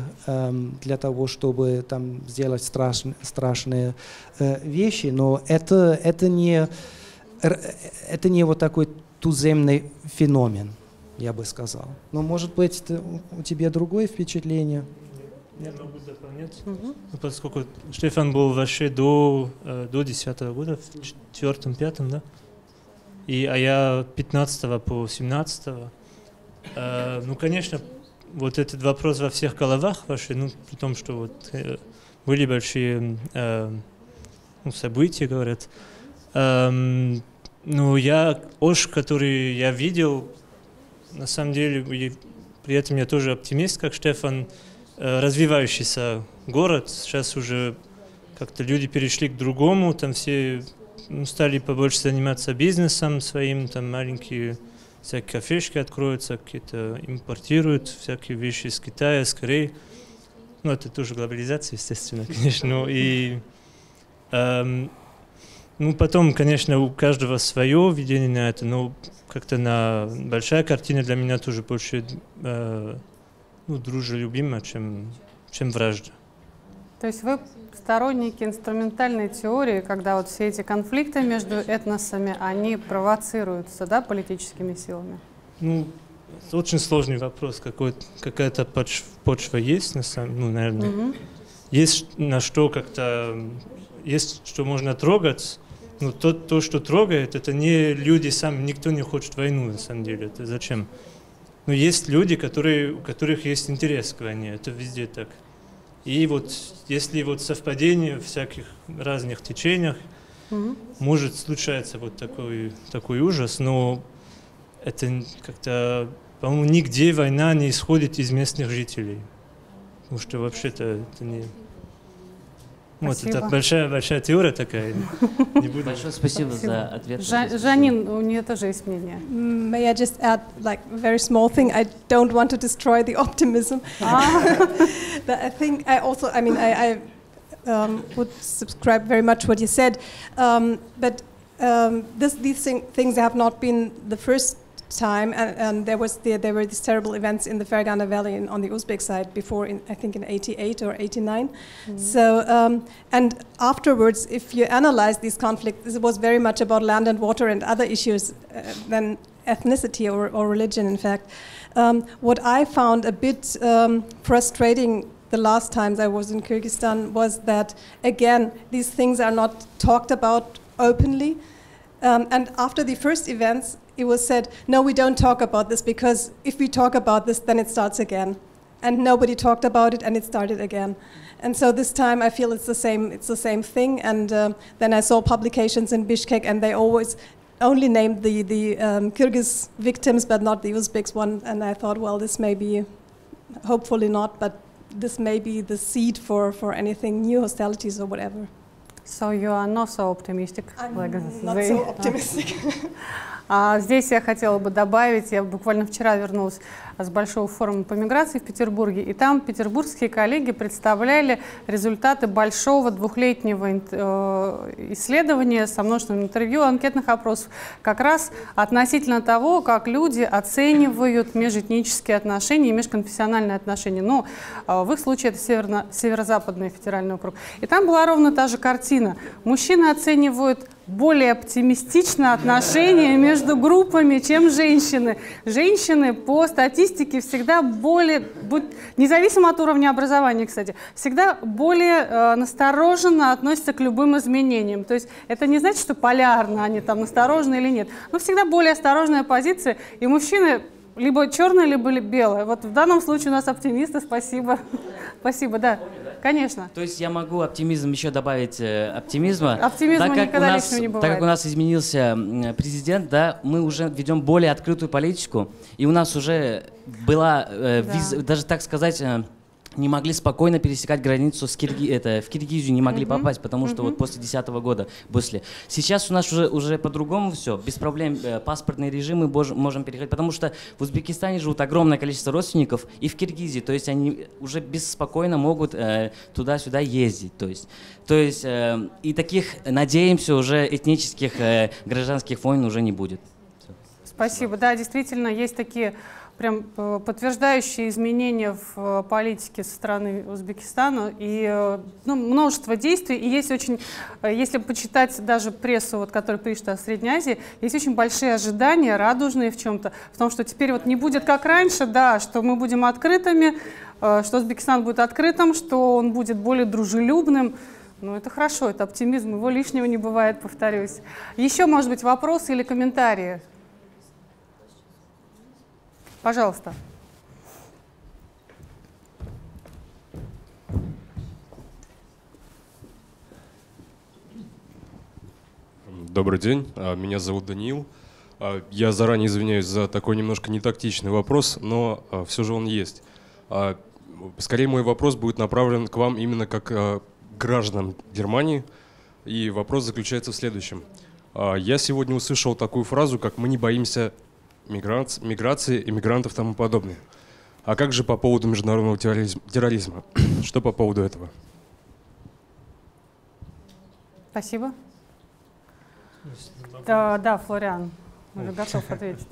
там сделать страшные вещи, но это не вот такой туземный феномен, я бы сказал. Но, может быть, у тебя другое впечатление? Я могу дополнять, поскольку Штефан был вообще до 10-го года, в 4-5, да? А я 15 по 17. Ну, конечно, вот этот вопрос во всех головах вообще, ну, при том, что вот были большие события, говорят. Ну, который я видел, на самом деле, и при этом я тоже оптимист, как Штефан, развивающийся город. Сейчас уже как-то люди перешли к другому, там все стали побольше заниматься бизнесом своим, там маленькие всякие кафешки откроются, какие-то импортируют всякие вещи из Китая, с Кореи. Ну, это тоже глобализация, естественно, конечно. Ну, потом, конечно, у каждого свое видение на это, но как-то большая картина для меня тоже больше дружелюбима, чем вражда. То есть вы сторонники инструментальной теории, когда вот все эти конфликты между этносами, они провоцируются, да, политическими силами? Ну, это очень сложный вопрос. Какая-то почва есть, наверное. Есть на что как-то, есть что можно трогать, но то, что трогает, это не люди сами, никто не хочет войну, на самом деле. Это зачем? Но есть люди, у которых есть интерес к войне, это везде так. И вот если вот совпадение в всяких разных течениях, может случаться вот такой ужас, но это как-то, по-моему, нигде война не исходит из местных жителей. Потому что вообще-то это не... Вот, это большая теория такая. Большое спасибо за ответ. Жанин, у нее тоже есть мнение. May I just add, like, a very small thing? I don't want to destroy the optimism. But I think I would subscribe very much what you said. But these things have not been the first time, and there were these terrible events in the Fergana Valley on the Uzbek side before, I think in 88 or 89. So, and afterwards, if you analyze these conflicts, it was very much about land and water and other issues than ethnicity or religion, in fact. What I found a bit frustrating the last times I was in Kyrgyzstan was that, again, these things are not talked about openly. And after the first events, it was said, no, we don't talk about this, because if we talk about this, then it starts again. And nobody talked about it, and it started again. And so this time I feel it's the same thing. And then I saw publications in Bishkek, and they always only named the Kyrgyz victims, but not the Uzbeks one. And I thought, well, this may be, hopefully not, but this may be the seed for anything new, hostilities or whatever. So you are not so optimistic? I'm not so optimistic. Здесь я хотела бы добавить, я буквально вчера вернулась с большого форума по миграции в Петербурге, и там петербургские коллеги представляли результаты большого двухлетнего исследования со множеством интервью, анкетных опросов, как раз относительно того, как люди оценивают межэтнические отношения и межконфессиональные отношения. Ну, в их случае это северо-западный федеральный округ. И там была ровно та же картина. Мужчины оценивают более оптимистично отношения между группами, чем женщины. Женщины по статистике всегда более, независимо от уровня образования, кстати, всегда более настороженно относятся к любым изменениям. То есть это не значит, что полярно они там насторожены или нет, но всегда более осторожная позиция, и мужчины либо черное, либо белое. Вот в данном случае у нас оптимисты, спасибо. Спасибо, да, конечно. То есть я могу оптимизм еще добавить оптимизма. Оптимизма никогда лишнего не бывает. Так как у нас изменился президент, да, мы уже ведем более открытую политику, и у нас уже была, даже так сказать, не могли спокойно пересекать границу в Киргизию не могли попасть, потому что вот после 2010 года после. Сейчас у нас уже по-другому все, без проблем паспортные режимы можем переходить, потому что в Узбекистане живут огромное количество родственников и в Киргизии, то есть они уже беспокойно могут туда-сюда ездить, то есть и таких, надеемся, уже этнических гражданских войн уже не будет. Спасибо. Да, действительно, есть такие прям подтверждающие изменения в политике со стороны Узбекистана и множество действий. И есть очень, если почитать даже прессу, вот, которая пишет о Средней Азии, есть очень большие ожидания, радужные в чем-то, в том, что теперь вот не будет как раньше, да, что мы будем открытыми, что Узбекистан будет открытым, что он будет более дружелюбным. Ну, это хорошо, это оптимизм, его лишнего не бывает, повторюсь. Еще, может быть, вопросы или комментарии? Пожалуйста. Добрый день, меня зовут Даниил. Я заранее извиняюсь за такой немножко нетактичный вопрос, но все же он есть. Скорее, мой вопрос будет направлен к вам именно как к гражданам Германии. И вопрос заключается в следующем. Я сегодня услышал такую фразу, как «мы не боимся миграции, иммигрантов и тому подобное». А как же по поводу международного терроризма? Что по поводу этого? Спасибо. Да, Флориан, уже готов ответить.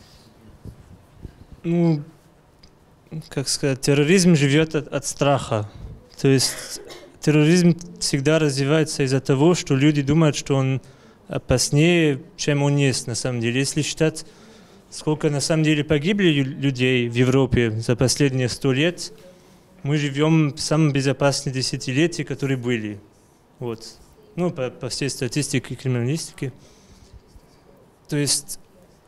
Ну, как сказать, терроризм живет от страха. То есть терроризм всегда развивается из-за того, что люди думают, что он опаснее, чем он есть на самом деле. Если считать, сколько на самом деле погибли людей в Европе за последние 100 лет, мы живем в самом безопасном десятилетии, которые были. Вот. Ну, по всей статистике и криминалистике. То есть,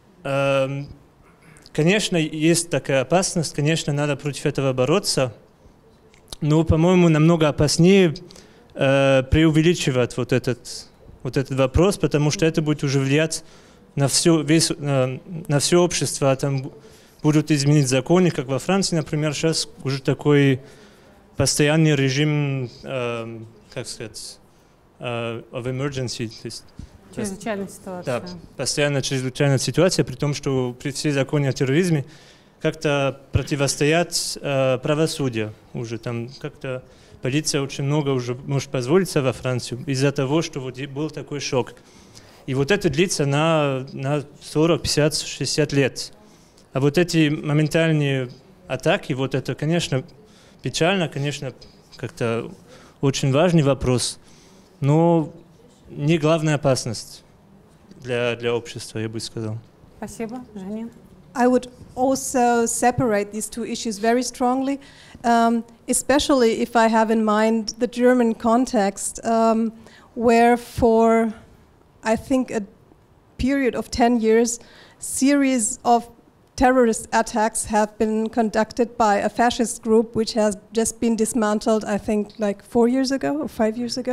конечно, есть такая опасность, конечно, надо против этого бороться, но, по-моему, намного опаснее преувеличивать вот этот вопрос, потому что это будет уже влиять на все общество, а там будут изменить законы, как во Франции, например, сейчас уже такой постоянный режим, как сказать, of emergency, то есть чрезвычайная ситуация. Да, постоянно чрезвычайная ситуация, при том, что при всей законе о терроризме как-то противостоят правосудию уже, там как-то полиция очень много уже может позволиться во Францию из-за того, что вот был такой шок. И вот это длится на 40, 50, 60 лет. А вот эти моментальные атаки, вот это, конечно, печально, конечно, как-то очень важный вопрос, но не главная опасность для общества, я бы сказал. Спасибо, Жанин. I would also separate these two issues very strongly, especially if I have in mind the German context, where for, I think, a period of 10 years, series of terrorist attacks have been conducted by a fascist group which has just been dismantled, I think, like 4 years ago or 5 years ago.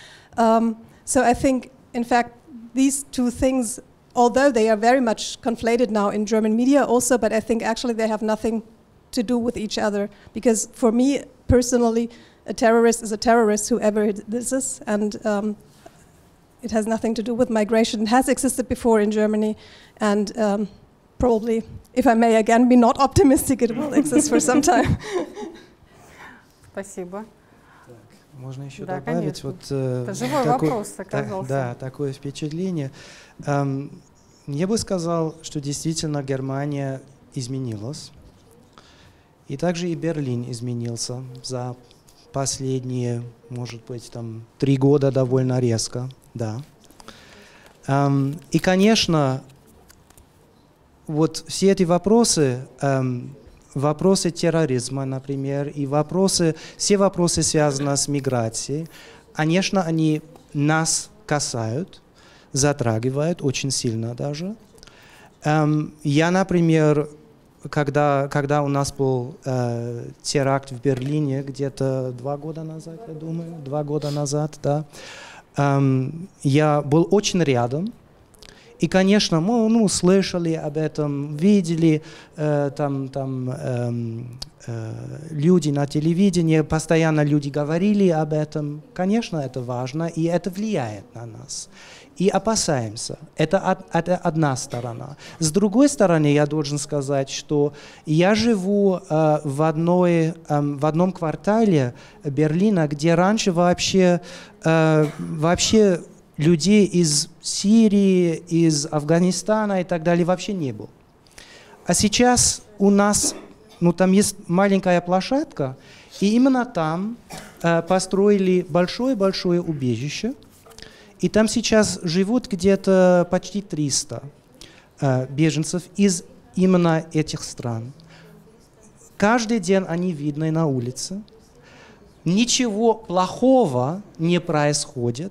So I think, in fact, these two things, although they are very much conflated now in German media also, but I think actually they have nothing to do with each other. Because for me, personally, a terrorist is a terrorist, whoever this is, and it has nothing to do with migration. It has existed before in Germany, and probably, if I may again be not optimistic, it will exist for some time. Спасибо. Можно еще да, добавить? Конечно. Вот, это живой вопрос оказался. Да, такое впечатление. Я бы сказал, что действительно Германия изменилась. И также и Берлин изменился за последние, может быть, 3 года довольно резко. Да. И, конечно, вот все эти вопросы, вопросы терроризма, например, и все вопросы, связанные с миграцией, конечно, они нас касают, затрагивают очень сильно даже. Я, например, когда у нас был теракт в Берлине где-то 2 года назад, я думаю, 2 года назад, да, я был очень рядом, И, конечно, мы слышали об этом, видели люди на телевидении, постоянно люди говорили об этом. Конечно, это важно, и это влияет на нас. И опасаемся. Это одна сторона. С другой стороны, я должен сказать, что я живу в одном квартале Берлина, где раньше вообще людей из Сирии, из Афганистана и так далее вообще не было. А сейчас у нас, там есть маленькая площадка, и именно там построили большое-большое убежище, и там сейчас живут где-то почти 300 беженцев из именно этих стран. Каждый день они видны на улице. Ничего плохого не происходит.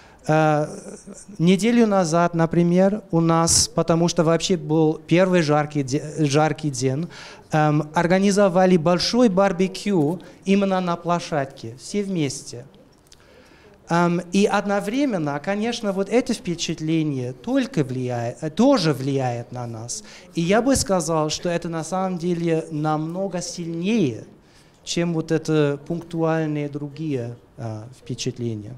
Неделю назад, например, у нас, потому что вообще был первый жаркий день, организовали большой барбекю именно на площадке, все вместе. И одновременно, конечно, вот это впечатление тоже влияет на нас. И я бы сказал, что это на самом деле намного сильнее, чем вот это пунктуальные другие впечатления.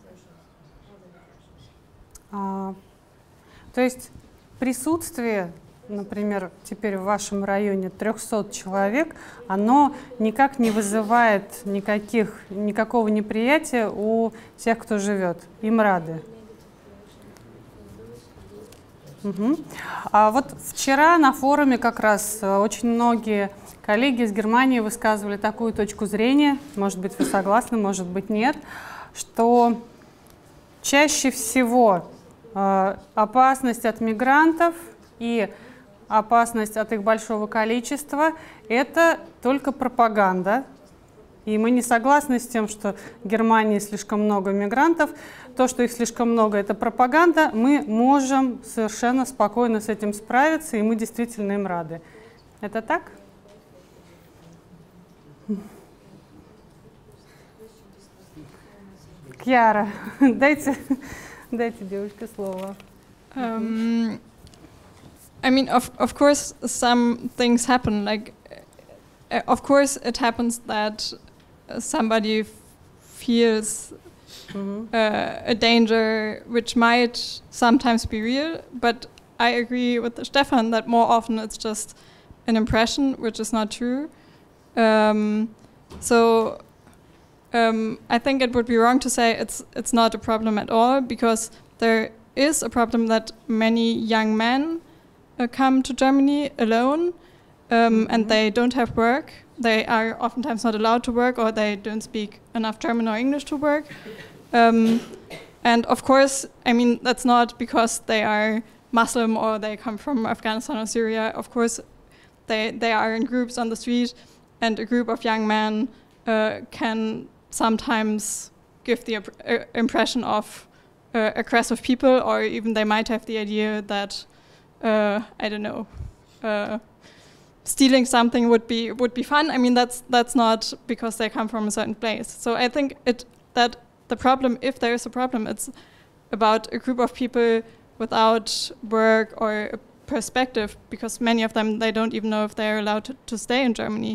То есть присутствие, например, теперь в вашем районе 300 человек, оно никак не вызывает никакого неприятия у тех, кто живет. Им рады. Угу. А вот вчера на форуме как раз очень многие коллеги из Германии высказывали такую точку зрения, может быть, вы согласны, может быть, нет, что чаще всего опасность от мигрантов и опасность от их большого количества – это только пропаганда. И мы не согласны с тем, что в Германии слишком много мигрантов. То, что их слишком много – это пропаганда. Мы можем совершенно спокойно с этим справиться, и мы действительно им рады. Это так? Кьяра, дайте девушке слово. I mean, of course, some things happen. Like, of course, it happens that somebody feels a danger which might sometimes be real. But I agree with Stefan that more often it's just an impression, which is not true. I think it would be wrong to say it's not a problem at all, because there is a problem that many young men come to Germany alone, and they don't have work. They are oftentimes not allowed to work, or they don't speak enough German or English to work. And of course, I mean, that's not because they are Muslim or they come from Afghanistan or Syria. Of course, they are in groups on the street, and a group of young men can sometimes give the impression of aggressive people, or even they might have the idea that I don't know, stealing something would be fun. I mean, that's not because they come from a certain place. So I think that the problem, if there is a problem, it's about a group of people without work or a perspective, because many of them, they don't even know if they're allowed to stay in Germany.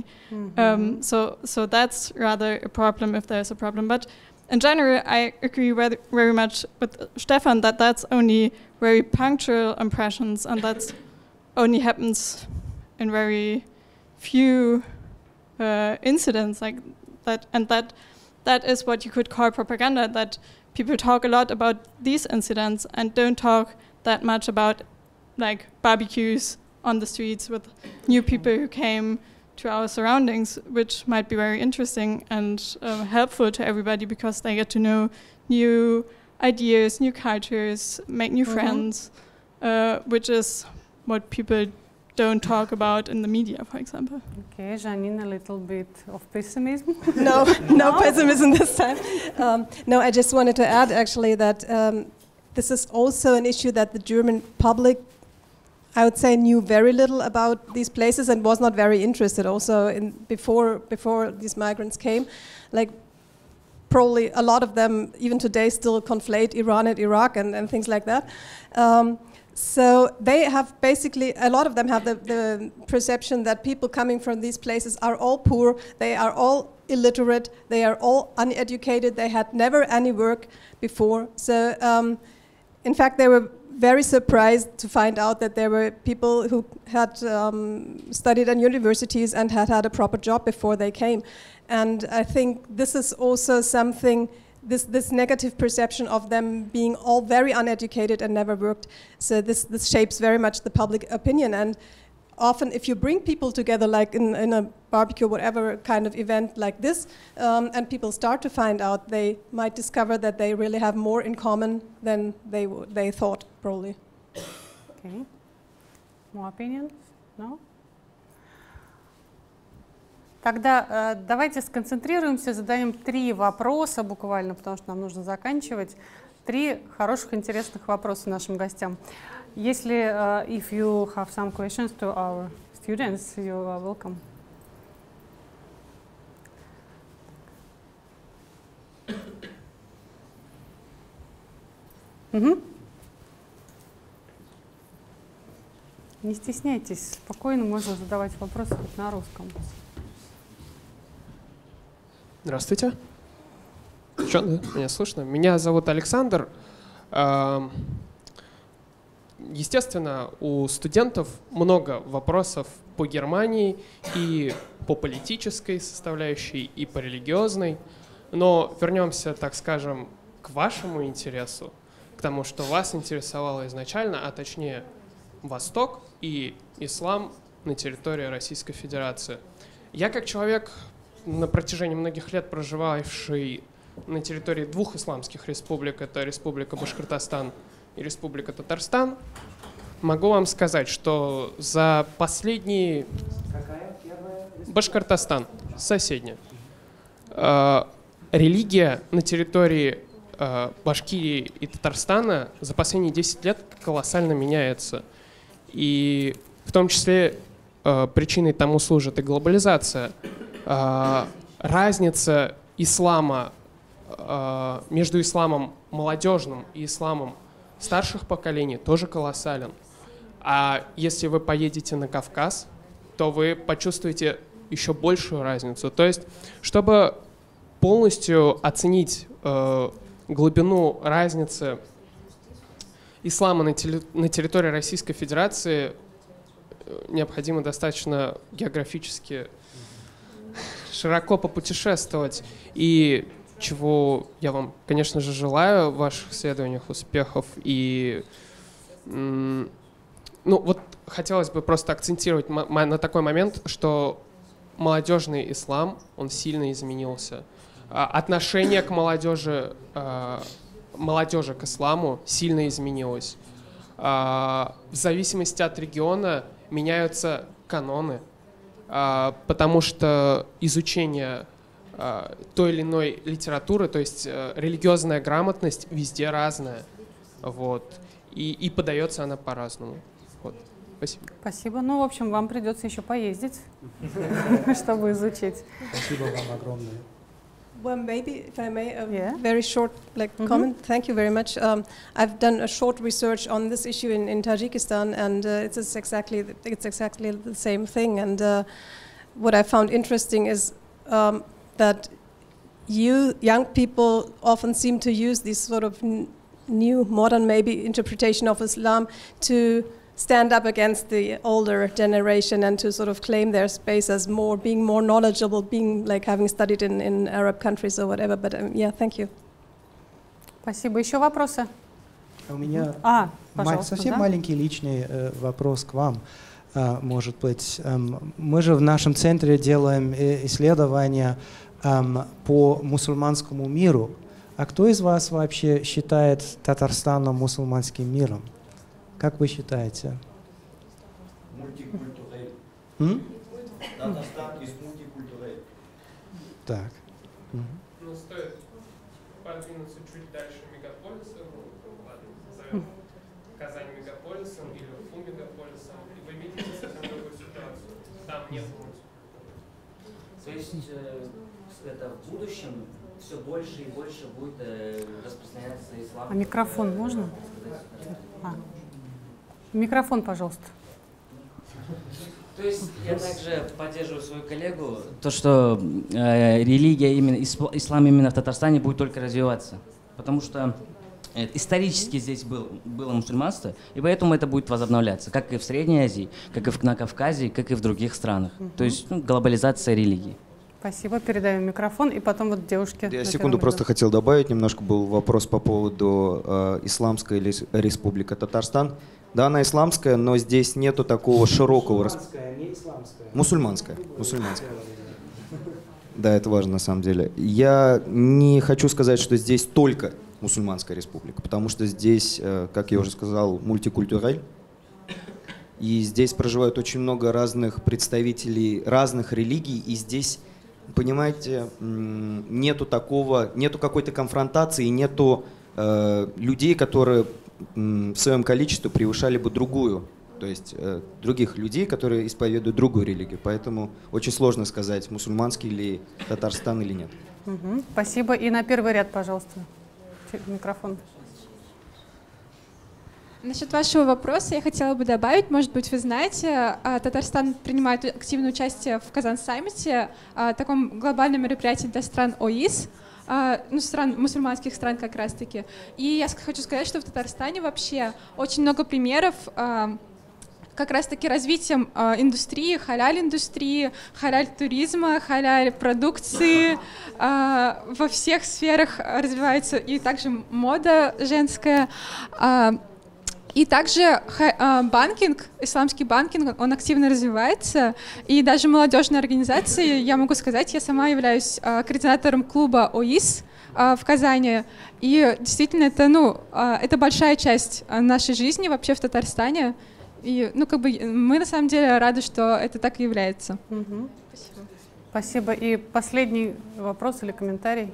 So that's rather a problem if there's a problem. But in general, I agree very much with Stefan that that's only very punctual impressions, and that only happens in very few incidents like that. And that is what you could call propaganda, that people talk a lot about these incidents and don't talk that much about like barbecues on the streets with new people who came to our surroundings, which might be very interesting and helpful to everybody, because they get to know new ideas, new cultures, make new friends, which is what people don't talk about in the media, for example. Okay, Janine, a little bit of pessimism? No pessimism this time. No, I just wanted to add actually that this is also an issue that the German public, I would say, knew very little about these places and was not very interested also before these migrants came. Like, probably a lot of them, even today, still conflate Iran and Iraq and things like that. So they have basically, a lot of them have the perception that people coming from these places are all poor, they are all illiterate, they are all uneducated, they had never any work before. So in fact, they were very surprised to find out that there were people who had studied in universities and had had a proper job before they came. And I think this is also something, this negative perception of them being all very uneducated and never worked. So this shapes very much the public opinion. And often if you bring people together, like in a barbecue, whatever kind of event like this, and people start to find out, they might discover that they really have more in common than they thought, probably. Okay. More opinions? No? Тогда давайте сконцентрируемся, задаем 3 вопроса буквально, потому что нам нужно заканчивать. 3 хороших, интересных вопроса нашим гостям. Если, if you have some questions to our students, you are welcome. Не стесняйтесь, спокойно можно задавать вопросы хоть на русском. Здравствуйте. Что, меня слышно? Меня зовут Александр. Естественно, у студентов много вопросов по Германии и по политической составляющей, и по религиозной. Но вернемся, так скажем, к вашему интересу, к тому, что вас интересовало изначально, а точнее Восток и ислам на территории Российской Федерации. Я как человек, на протяжении многих лет проживавший на территории 2 исламских республик, это Республика Башкортостан и Республика Татарстан, могу вам сказать, что за последние... Какая первая? Башкортостан, соседняя. Религия на территории Башкирии и Татарстана за последние 10 лет колоссально меняется. И в том числе причиной тому служит и глобализация. Разница ислама между исламом молодежным и исламом старших поколений тоже колоссален. А если вы поедете на Кавказ, то вы почувствуете еще большую разницу. То есть, чтобы полностью оценить глубину разницы ислама на территории Российской Федерации, необходимо достаточно географически широко попутешествовать. И чего я вам, конечно же, желаю в ваших исследованиях успехов. И ну, вот хотелось бы просто акцентировать на такой момент, что молодежный ислам, он сильно изменился. Отношение к молодежи к исламу сильно изменилось. В зависимости от региона меняются каноны, потому что изучение той или иной литературы, то есть религиозная грамотность везде разная, вот, и подается она по-разному. Вот. Спасибо. Спасибо. Ну, в общем, вам придется еще поездить, чтобы изучить. Спасибо вам огромное. Well, maybe, if I may, a very short comment. Thank you very much. I've done a short research on this issue in Tajikistan, and it's exactly the same thing. And what I found interesting is that young people often seem to use this sort of new, modern, maybe interpretation of Islam to stand up against the older generation and to sort of claim their space as being more knowledgeable, being like having studied in Arab countries or whatever. But yeah, thank you. Спасибо. Еще вопросы? У меня совсем маленький личный вопрос к вам. Может быть, мы же в нашем центре делаем исследования по мусульманскому миру. А кто из вас вообще считает Татарстан мусульманским миром? Как вы считаете? Татарстан из мультикультурель. Так. Ну, стоит подвинуться чуть дальше мегаполиса, назовем Казань мегаполисом или Уфу мегаполисом, и вы видите совсем другую ситуацию. Там нет мультикультуры. То есть это в будущем все больше и больше будет распространяться ислам. А микрофон можно? Микрофон, пожалуйста. То есть я также поддерживаю свою коллегу, то, что религия, именно ислам именно в Татарстане будет только развиваться. Потому что исторически здесь было мусульманство, и поэтому это будет возобновляться, как и в Средней Азии, как и на Кавказе, как и в других странах. То есть глобализация религии. Спасибо, передаем микрофон, и потом вот девушке. Я секунду просто хотел добавить, немножко был вопрос по поводу Исламской республики Татарстан. Да, она исламская, но здесь нету такого широкого... Не исламская. Мусульманская. Да, это важно на самом деле. Я не хочу сказать, что здесь только мусульманская республика, потому что здесь, как я уже сказал, мультикультураль. И здесь проживают очень много разных представителей разных религий, и здесь, понимаете, нету какой-то конфронтации, нету людей, которые в своем количестве превышали бы другую, то есть других людей, которые исповедуют другую религию. Поэтому очень сложно сказать, мусульманский ли Татарстан или нет. Спасибо. И на первый ряд, пожалуйста, микрофон. Насчет вашего вопроса я хотела бы добавить, может быть, вы знаете, Татарстан принимает активное участие в Казан-саммите, таком глобальном мероприятии для стран ОИС, мусульманских стран как раз-таки. И я хочу сказать, что в Татарстане вообще очень много примеров как раз-таки развитием индустрии, халяль-индустрии, халяль-туризма, халяль-продукции. Во всех сферах развивается и также мода женская. И также банкинг, исламский банкинг, он активно развивается. И даже молодежные организации, я могу сказать, я сама являюсь координатором клуба ОИС в Казани. И действительно, это большая часть нашей жизни вообще в Татарстане. И мы на самом деле рады, что это так и является. Спасибо. Спасибо. И последний вопрос или комментарий?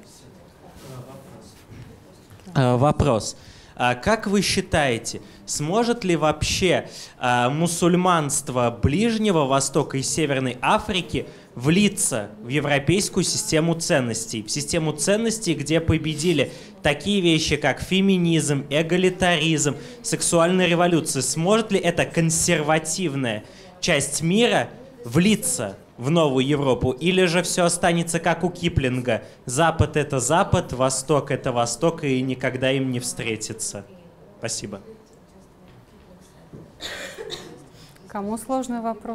Вопрос. Как вы считаете, сможет ли вообще мусульманство Ближнего Востока и Северной Африки влиться в европейскую систему ценностей? В систему ценностей, где победили такие вещи, как феминизм, эгалитаризм, сексуальная революция. Сможет ли эта консервативная часть мира влиться в новую Европу, или же все останется как у Киплинга? Запад — это Запад, Восток — это Восток, и никогда им не встретиться. Спасибо. Кому сложный вопрос?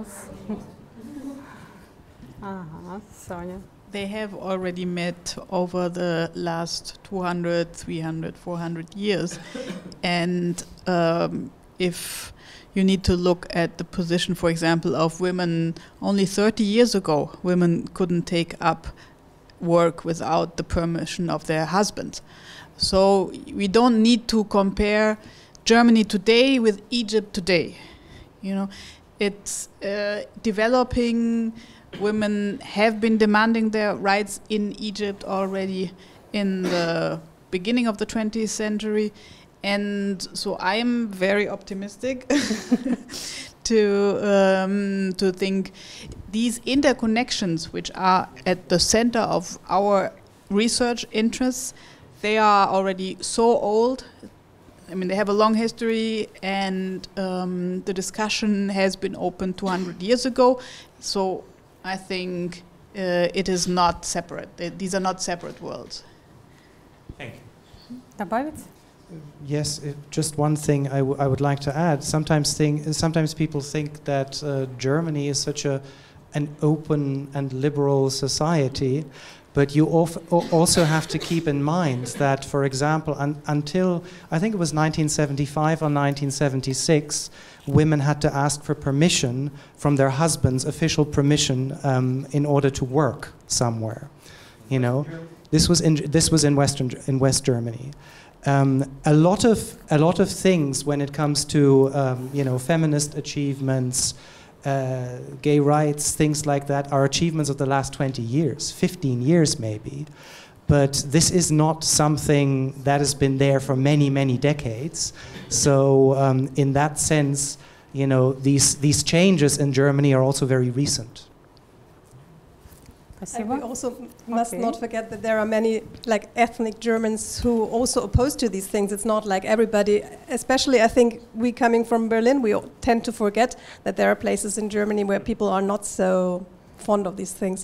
Ага, Соня. They have already met over the last 200, 300, 400 years. And if you need to look at the position, for example, of women. Only 30 years ago, women couldn't take up work without the permission of their husbands. So we don't need to compare Germany today with Egypt today. You know, it's developing. Women have been demanding their rights in Egypt already in the beginning of the 20th century. And so I am very optimistic to think these interconnections, which are at the center of our research interests, they are already so old. I mean, they have a long history, and the discussion has been open 200 years ago. So I think it is not separate. These are not separate worlds. Thank you. Добавить? Yes, just one thing I would like to add. Sometimes people think that Germany is such an open and liberal society, but you also have to keep in mind that, for example, until I think it was 1975 or 1976, women had to ask for permission from their husbands, official permission, in order to work somewhere. You know, this was in West Germany. A lot of things when it comes to feminist achievements, gay rights, things like that, are achievements of the last 20 years, 15 years maybe. But this is not something that has been there for many, many decades. So in that sense, these changes in Germany are also very recent. Спасибо. And we also must not forget that there are many like ethnic Germans who also oppose to these things. It's not like everybody, especially I think we coming from Berlin, we tend to forget that there are places in Germany where people are not so fond of these things.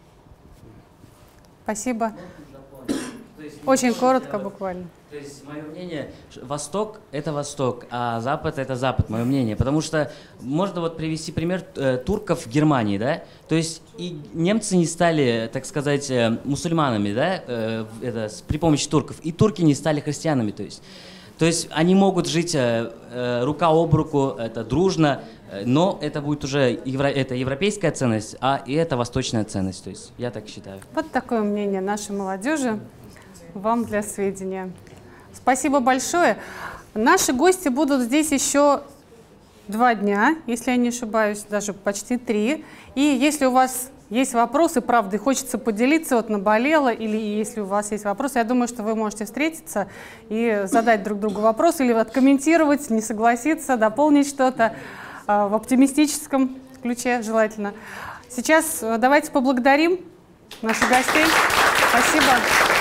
Спасибо. Очень коротко, буквально. То есть, мое мнение, Восток – это Восток, а Запад – это Запад, мое мнение. Потому что можно вот привести пример турков в Германии, да? То есть и немцы не стали, так сказать, мусульманами, да, при помощи турков, и турки не стали христианами, то есть они могут жить рука об руку, это дружно, но это будет уже это европейская ценность, и это восточная ценность, то есть я так считаю. Вот такое мнение нашей молодежи. Вам для сведения. Спасибо большое. Наши гости будут здесь еще 2 дня, если я не ошибаюсь, даже почти 3. И если у вас есть вопросы, правда, и хочется поделиться, вот наболело, или если у вас есть вопросы, я думаю, что вы можете встретиться и задать друг другу вопросы, или откомментировать, не согласиться, дополнить что-то в оптимистическом ключе желательно. Сейчас давайте поблагодарим наших гостей. Спасибо.